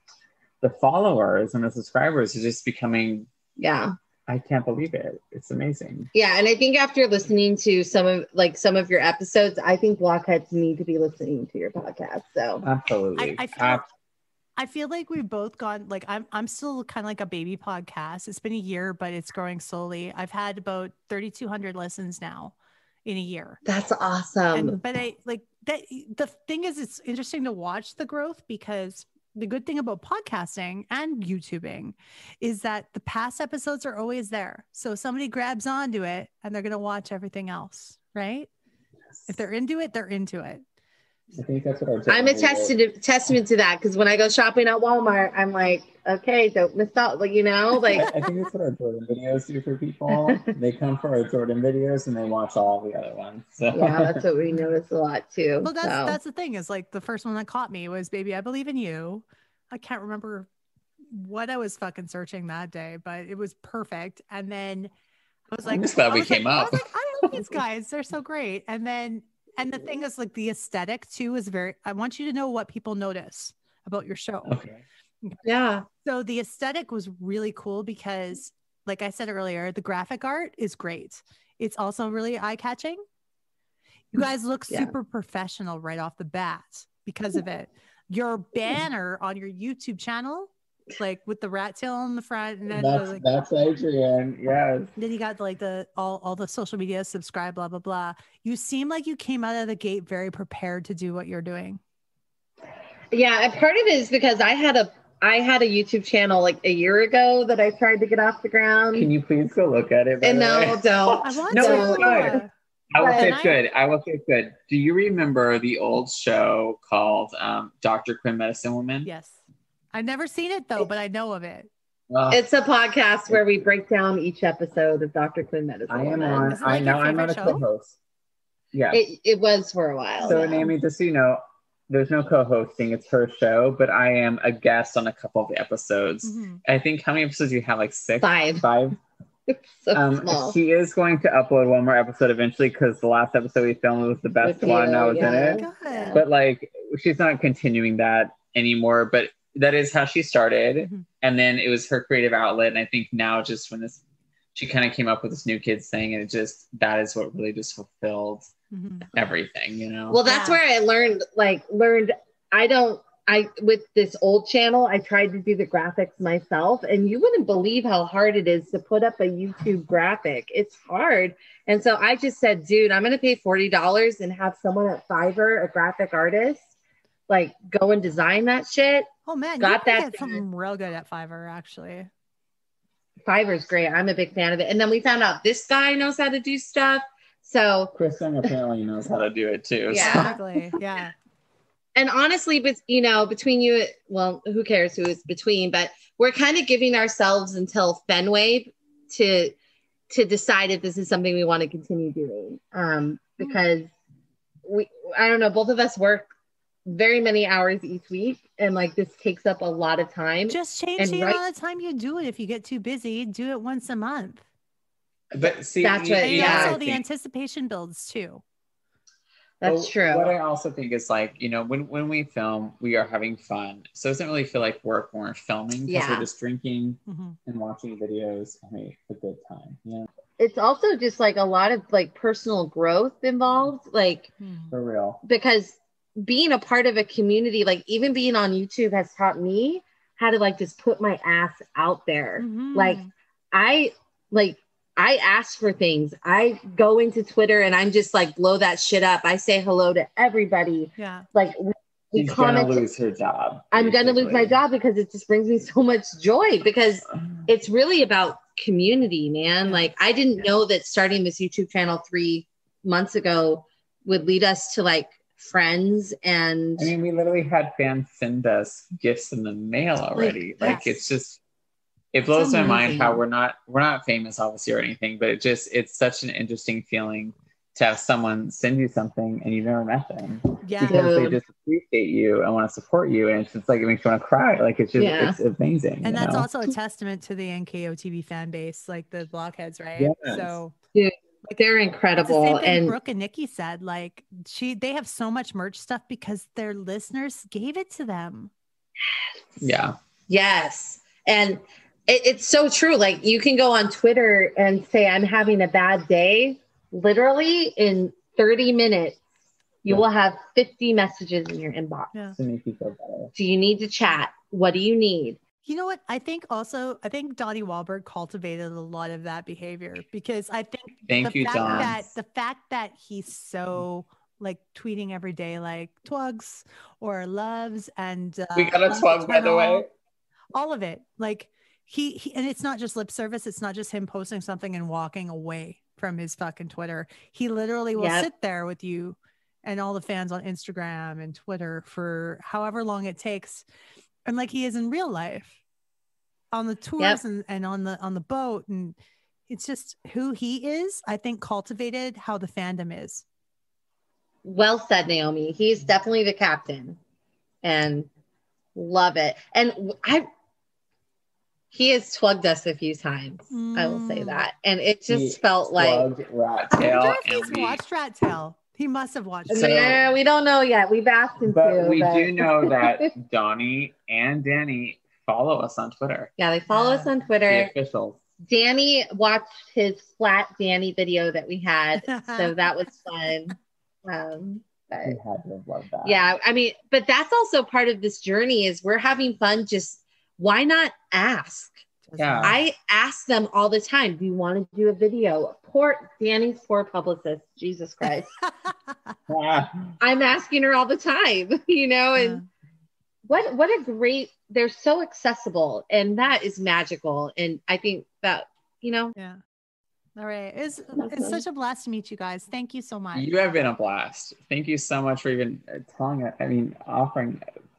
the followers and the subscribers is just becoming. Yeah. I can't believe it. It's amazing. Yeah, and I think after listening to some of like some of your episodes, I think blockheads need to be listening to your podcast. So Absolutely. I, I feel, Ab- I feel like we've both gone like I'm I'm still kind of like a baby podcast. It's been a year, but it's growing slowly. I've had about thirty-two hundred listens now in a year. that's awesome. And, but I like that. The thing is, it's interesting to watch the growth because the good thing about podcasting and YouTubing is that the past episodes are always there. So somebody grabs onto it and they're going to watch everything else, right? If they're into it, they're into it. I think that's what our I'm a testament testament to that because when I go shopping at Walmart, I'm like, okay, don't miss out. Like, you know, like I think that's what our Jordan videos do for people. They come for our Jordan videos and they watch all the other ones. So. yeah, that's what we notice a lot too. Well, that's so. that's the thing is like the first one that caught me was Baby, I Believe in You. I can't remember what I was fucking searching that day, but it was perfect. And then I was like, I'm just glad I we was like- came I up. was like, I love these guys. They're so great. And then, and the thing is like the aesthetic too is very, I want you to know what people notice about your show. Okay. Yeah. So the aesthetic was really cool because like I said earlier, the graphic art is great. It's also really eye-catching. You guys look Yeah. super professional right off the bat because of it. Your banner on your YouTube channel, like with the rat tail on the front, and then That's, the, like, that's Adrian. Yes. then you got like the all all the social media, subscribe, blah blah blah. You seem like you came out of the gate very prepared to do what you're doing. Yeah, and part of it is because I had a I had a YouTube channel like a year ago that I tried to get off the ground. Can you please go look at it? by And the no, way? don't. I want No, to. it's good. I will say Can it's I- good. I will say it's good. Do you remember the old show called um, Doctor Quinn Medicine Woman? Yes, I've never seen it though, but I know of it. Uh, It's a podcast where we break down each episode of Doctor Quinn Medicine. I am Woman. on. Is it I like your know I'm not a favorite show? co-host. Yeah. It, it was for a while. So, yeah. Naomi, just so you know, there's no co-hosting. It's her show, but I am a guest on a couple of the episodes. Mhm. I think how many episodes do you have? Like six? Five. Five. So Um, small. she is going to upload one more episode eventually because the last episode we filmed was the best With one. you, I was in yeah. it. Good. But like, she's not continuing that anymore. But that is how she started, Mhm. and then it was her creative outlet. And I think now, just when this, she kind of came up with this New Kids thing, and it just that is what really just fulfilled Mhm. everything, you know. Well, that's Yeah. where I learned, like, learned. I don't. I with this old channel, I tried to do the graphics myself, and you wouldn't believe how hard it is to put up a YouTube graphic. It's hard, and so I just said, "Dude, I'm going to pay forty dollars and have someone at Fiverr, a graphic artist, like go and design that shit." Oh man, Got you can that get something real good at Fiverr, actually. Fiverr's great. I'm a big fan of it. And then we found out this guy knows how to do stuff. So Kristen apparently knows how to do it too. Yeah. so. Exactly. Yeah. And honestly, but you know, between you, well, who cares who is between, but we're kind of giving ourselves until Fenway to to decide if this is something we want to continue doing. Um, because we, I don't know, both of us work very many hours each week, and like this takes up a lot of time. Just change and the right- amount of time you do it. If you get too busy, do it once a month. But see, That's you- what- And you know yeah. what I also the think? anticipation builds too. That's Well, true. What I also think is like, you know, when, when we film, we are having fun. So it doesn't really feel like work when we're filming because Yeah. we're just drinking Mhm. and watching videos and having a good time. Yeah, It's also just like a lot of like personal growth involved, like for real. because being a part of a community, like even being on YouTube has taught me how to like just put my ass out there. Mhm. Like I like I ask for things. I go into Twitter and I'm just like blow that shit up. I say hello to everybody. Yeah. Like we, we She's gonna comment. lose her job. I'm gonna lose my basically. job because it just brings me so much joy because it's really about community, man. Yeah. Like I didn't know that starting this YouTube channel three months ago would lead us to like friends and I mean, we literally had fans send us gifts in the mail already. Like, yes. it's just, it blows It's my mind amazing. how we're not we're not famous, obviously, or anything, but it just it's such an interesting feeling to have someone send you something and you've never met them Yeah. because they Dude. just appreciate you and want to support you, and it's just like it makes you want to cry. Like it's just Yeah. it's amazing. And you that's know? also a testament to the N K O T B fan base, like the blockheads, right? Yes. So Dude, they're it's the incredible. same thing And Brooke and Nikki said. Like she they have so much merch stuff because their listeners gave it to them. yeah. yes. And it, it's so true. Like you can go on Twitter and say, I'm having a bad day. Literally in thirty minutes, you Yeah. will have fifty messages in your inbox. Yeah. To make you feel better. Do you need to chat? What do you need? You know what? I think also, I think Donnie Wahlberg cultivated a lot of that behavior because I think Thank the you, fact Don. that the fact that he's so like tweeting every day, like twogs or loves and uh, We got a loves twug, by the eternal, way. all of it. Like he, he, and it's not just lip service. It's not just him posting something and walking away from his fucking Twitter. He literally will Yep. sit there with you and all the fans on Instagram and Twitter for however long it takes. And like he is in real life on the tours Yep. and, and on the on the boat. And it's just who he is, I think cultivated how the fandom is. Well said, Naomi. He's definitely the captain and love it. And I, he has twogged us a few times. I will say Mm. that. And it just He felt like, Slugged Rat I Tail, wonder if and he's we- watched Rat Tail. He must have watched So- it. nah, we don't know yet. We've asked him But to. we but- do know that Donnie and Danny follow us on Twitter. Yeah, they follow us on The Twitter. officials. Danny watched his flat Danny video that we had. So that was fun. Um, but We had to have loved that. yeah, I mean, but that's also part of this journey is we're having fun. Just why not ask? Yeah. I ask them all the time, do you want to do a video? Poor Danny's poor publicist, Jesus Christ. Ah, I'm asking her all the time, you know, and Yeah. what what a great, they're so accessible and that is magical. And I think that, you know, Yeah. All right. It's it's such a blast to meet you guys. Thank you so much. you have been a blast. Thank you so much for even uh, telling us, I mean, offering,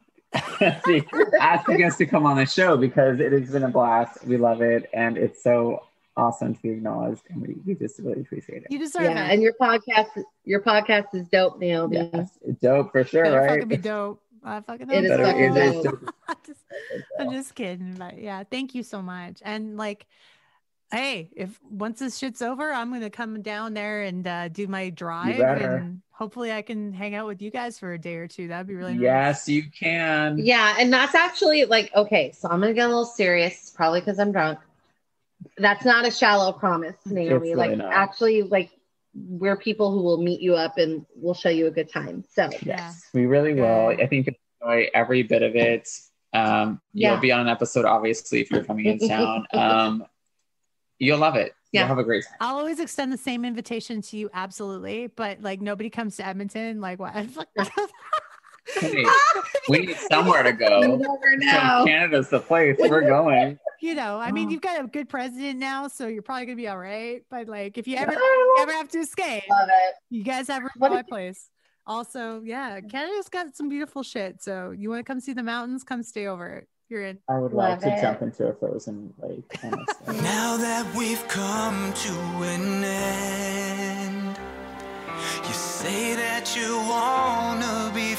asking us to come on the show because it has been a blast. We love it. And it's so awesome to be acknowledged. And we, we just really appreciate it. You deserve yeah. it. And your podcast, your podcast is dope, Naomi. Yes, dope for sure, Better right? fucking be dope. I fucking It hope is so. fucking It is dope. dope. I'm just, I'm just kidding, but yeah, thank you so much. And like, hey, if once this shit's over, I'm gonna come down there and uh, do my drive, better. and hopefully I can hang out with you guys for a day or two. That'd be really nice. Yes, you can. Yeah. And that's actually like, okay, so I'm going to get a little serious, probably because I'm drunk. That's not a shallow promise, Naomi. It's like really not. actually, like we're people who will meet you up and we'll show you a good time. So Yes, we really will. I think you'll enjoy every bit of it. Um, Yeah. You'll be on an episode, obviously, if you're coming in town. Um, you'll love it. Yeah. You'll have a great time. I'll always extend the same invitation to you, absolutely. But like nobody comes to Edmonton. Like what? Hey, we need somewhere to go. You never know. So Canada's the place. We're going. You know, I mean, you've got a good president now, so you're probably gonna be all right. But like, if you ever, you ever have to escape, Love it. you guys have What my if- place. Also, yeah, Canada's got some beautiful shit. So you want to come see the mountains? Come stay over. You're in. I would Love love to it. jump into a frozen lake, honestly. Now that we've come to an end, you say that you wanna be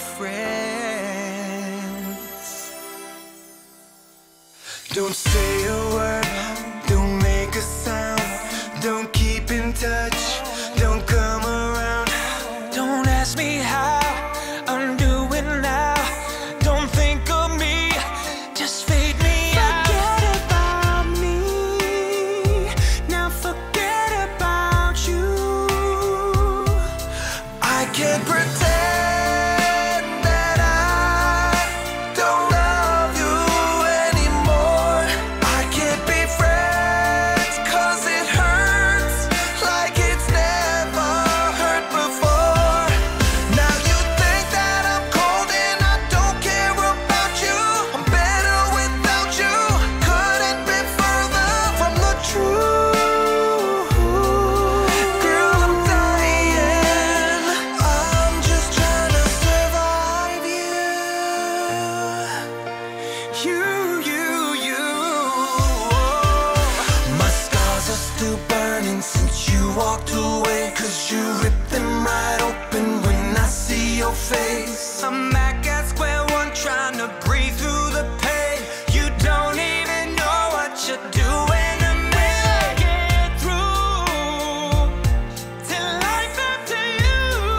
friends. Don't say a word, don't make a sound, don't keep in touch, don't come around. Don't ask me how I'm doing now, don't think of me, just fade me out. Forget about me, now forget about you. I can't pretend that I don't love you anymore. I can't be friends 'cause it hurts like it's never hurt before. Now you think that I'm cold and I don't care about you. I'm better without you. Couldn't be further from the truth. Girl, I'm dying. I'm just trying to survive you. You, you, you. My scars are still burning since you walked away. 'Cause you ripped them right open when I see your face. I'm back at square one trying to breathe through the pain. You don't even know what you're doing to me. I get through till life after you.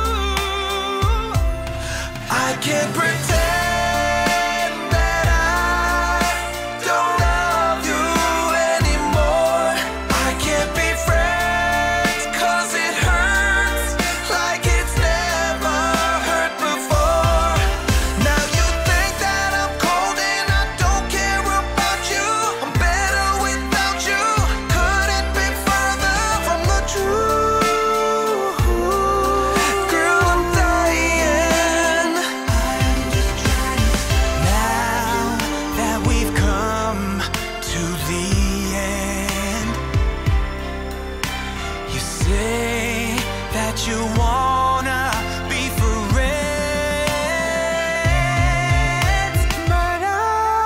I can't pretend that I don't love you anymore. I can't be friends 'cause it hurts like it's never hurt before. Now you think that I'm cold and I don't care about you. I'm better without you. Couldn't be further from the truth. Girl, I'm dying. I'm just trying to. Now that we've come to the end, you say that you wanna be friends, but I,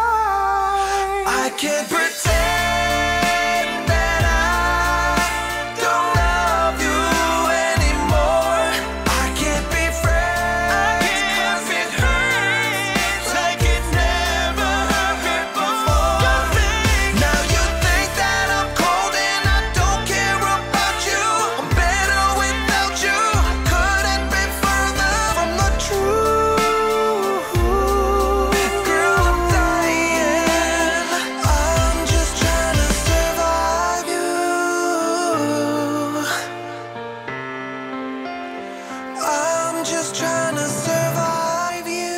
I can't pretend that I don't love you anymore. I can't be friends 'cause it hurts like it's never hurt before. Now you think that I'm cold and I don't care about you. I'm better without you. Couldn't be further from the truth. Girl, I'm dying. I'm just trying to survive you. I'm just trying to survive you.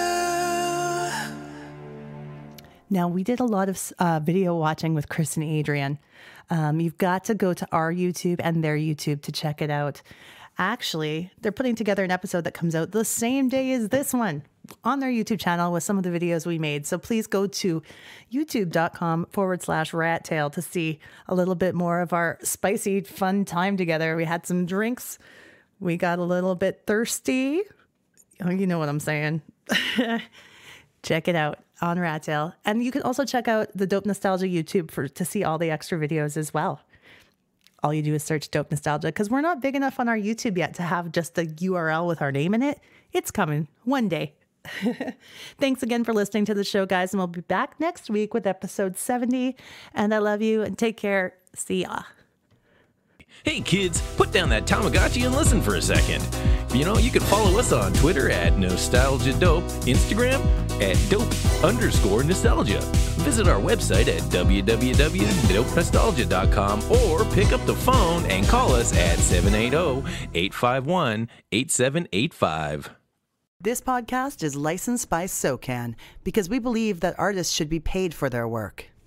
Now, we did a lot of uh, video watching with Chris and Adrian. Um, you've got to go to our YouTube and their YouTube to check it out. Actually, they're putting together an episode that comes out the same day as this one on their YouTube channel with some of the videos we made. So please go to youtube.com forward slash Rattail to see a little bit more of our spicy, fun time together. We had some drinks. We got a little bit thirsty. Oh, you know what I'm saying. Check it out on Rattail. And you can also check out the Dope Nostalgia YouTube for to see all the extra videos as well. All you do is search Dope Nostalgia because we're not big enough on our YouTube yet to have just the U R L with our name in it. It's coming one day. Thanks again for listening to the show, guys. And we'll be back next week with episode seventy. And I love you and take care. See ya. Hey kids, put down that Tamagotchi and listen for a second. You know, you can follow us on Twitter at NostalgiaDope, Instagram at dope underscore nostalgia. Visit our website at w w w dot dope nostalgia dot com or pick up the phone and call us at seven eight zero, eight five one, eight seven eight five. This podcast is licensed by SOCAN because we believe that artists should be paid for their work.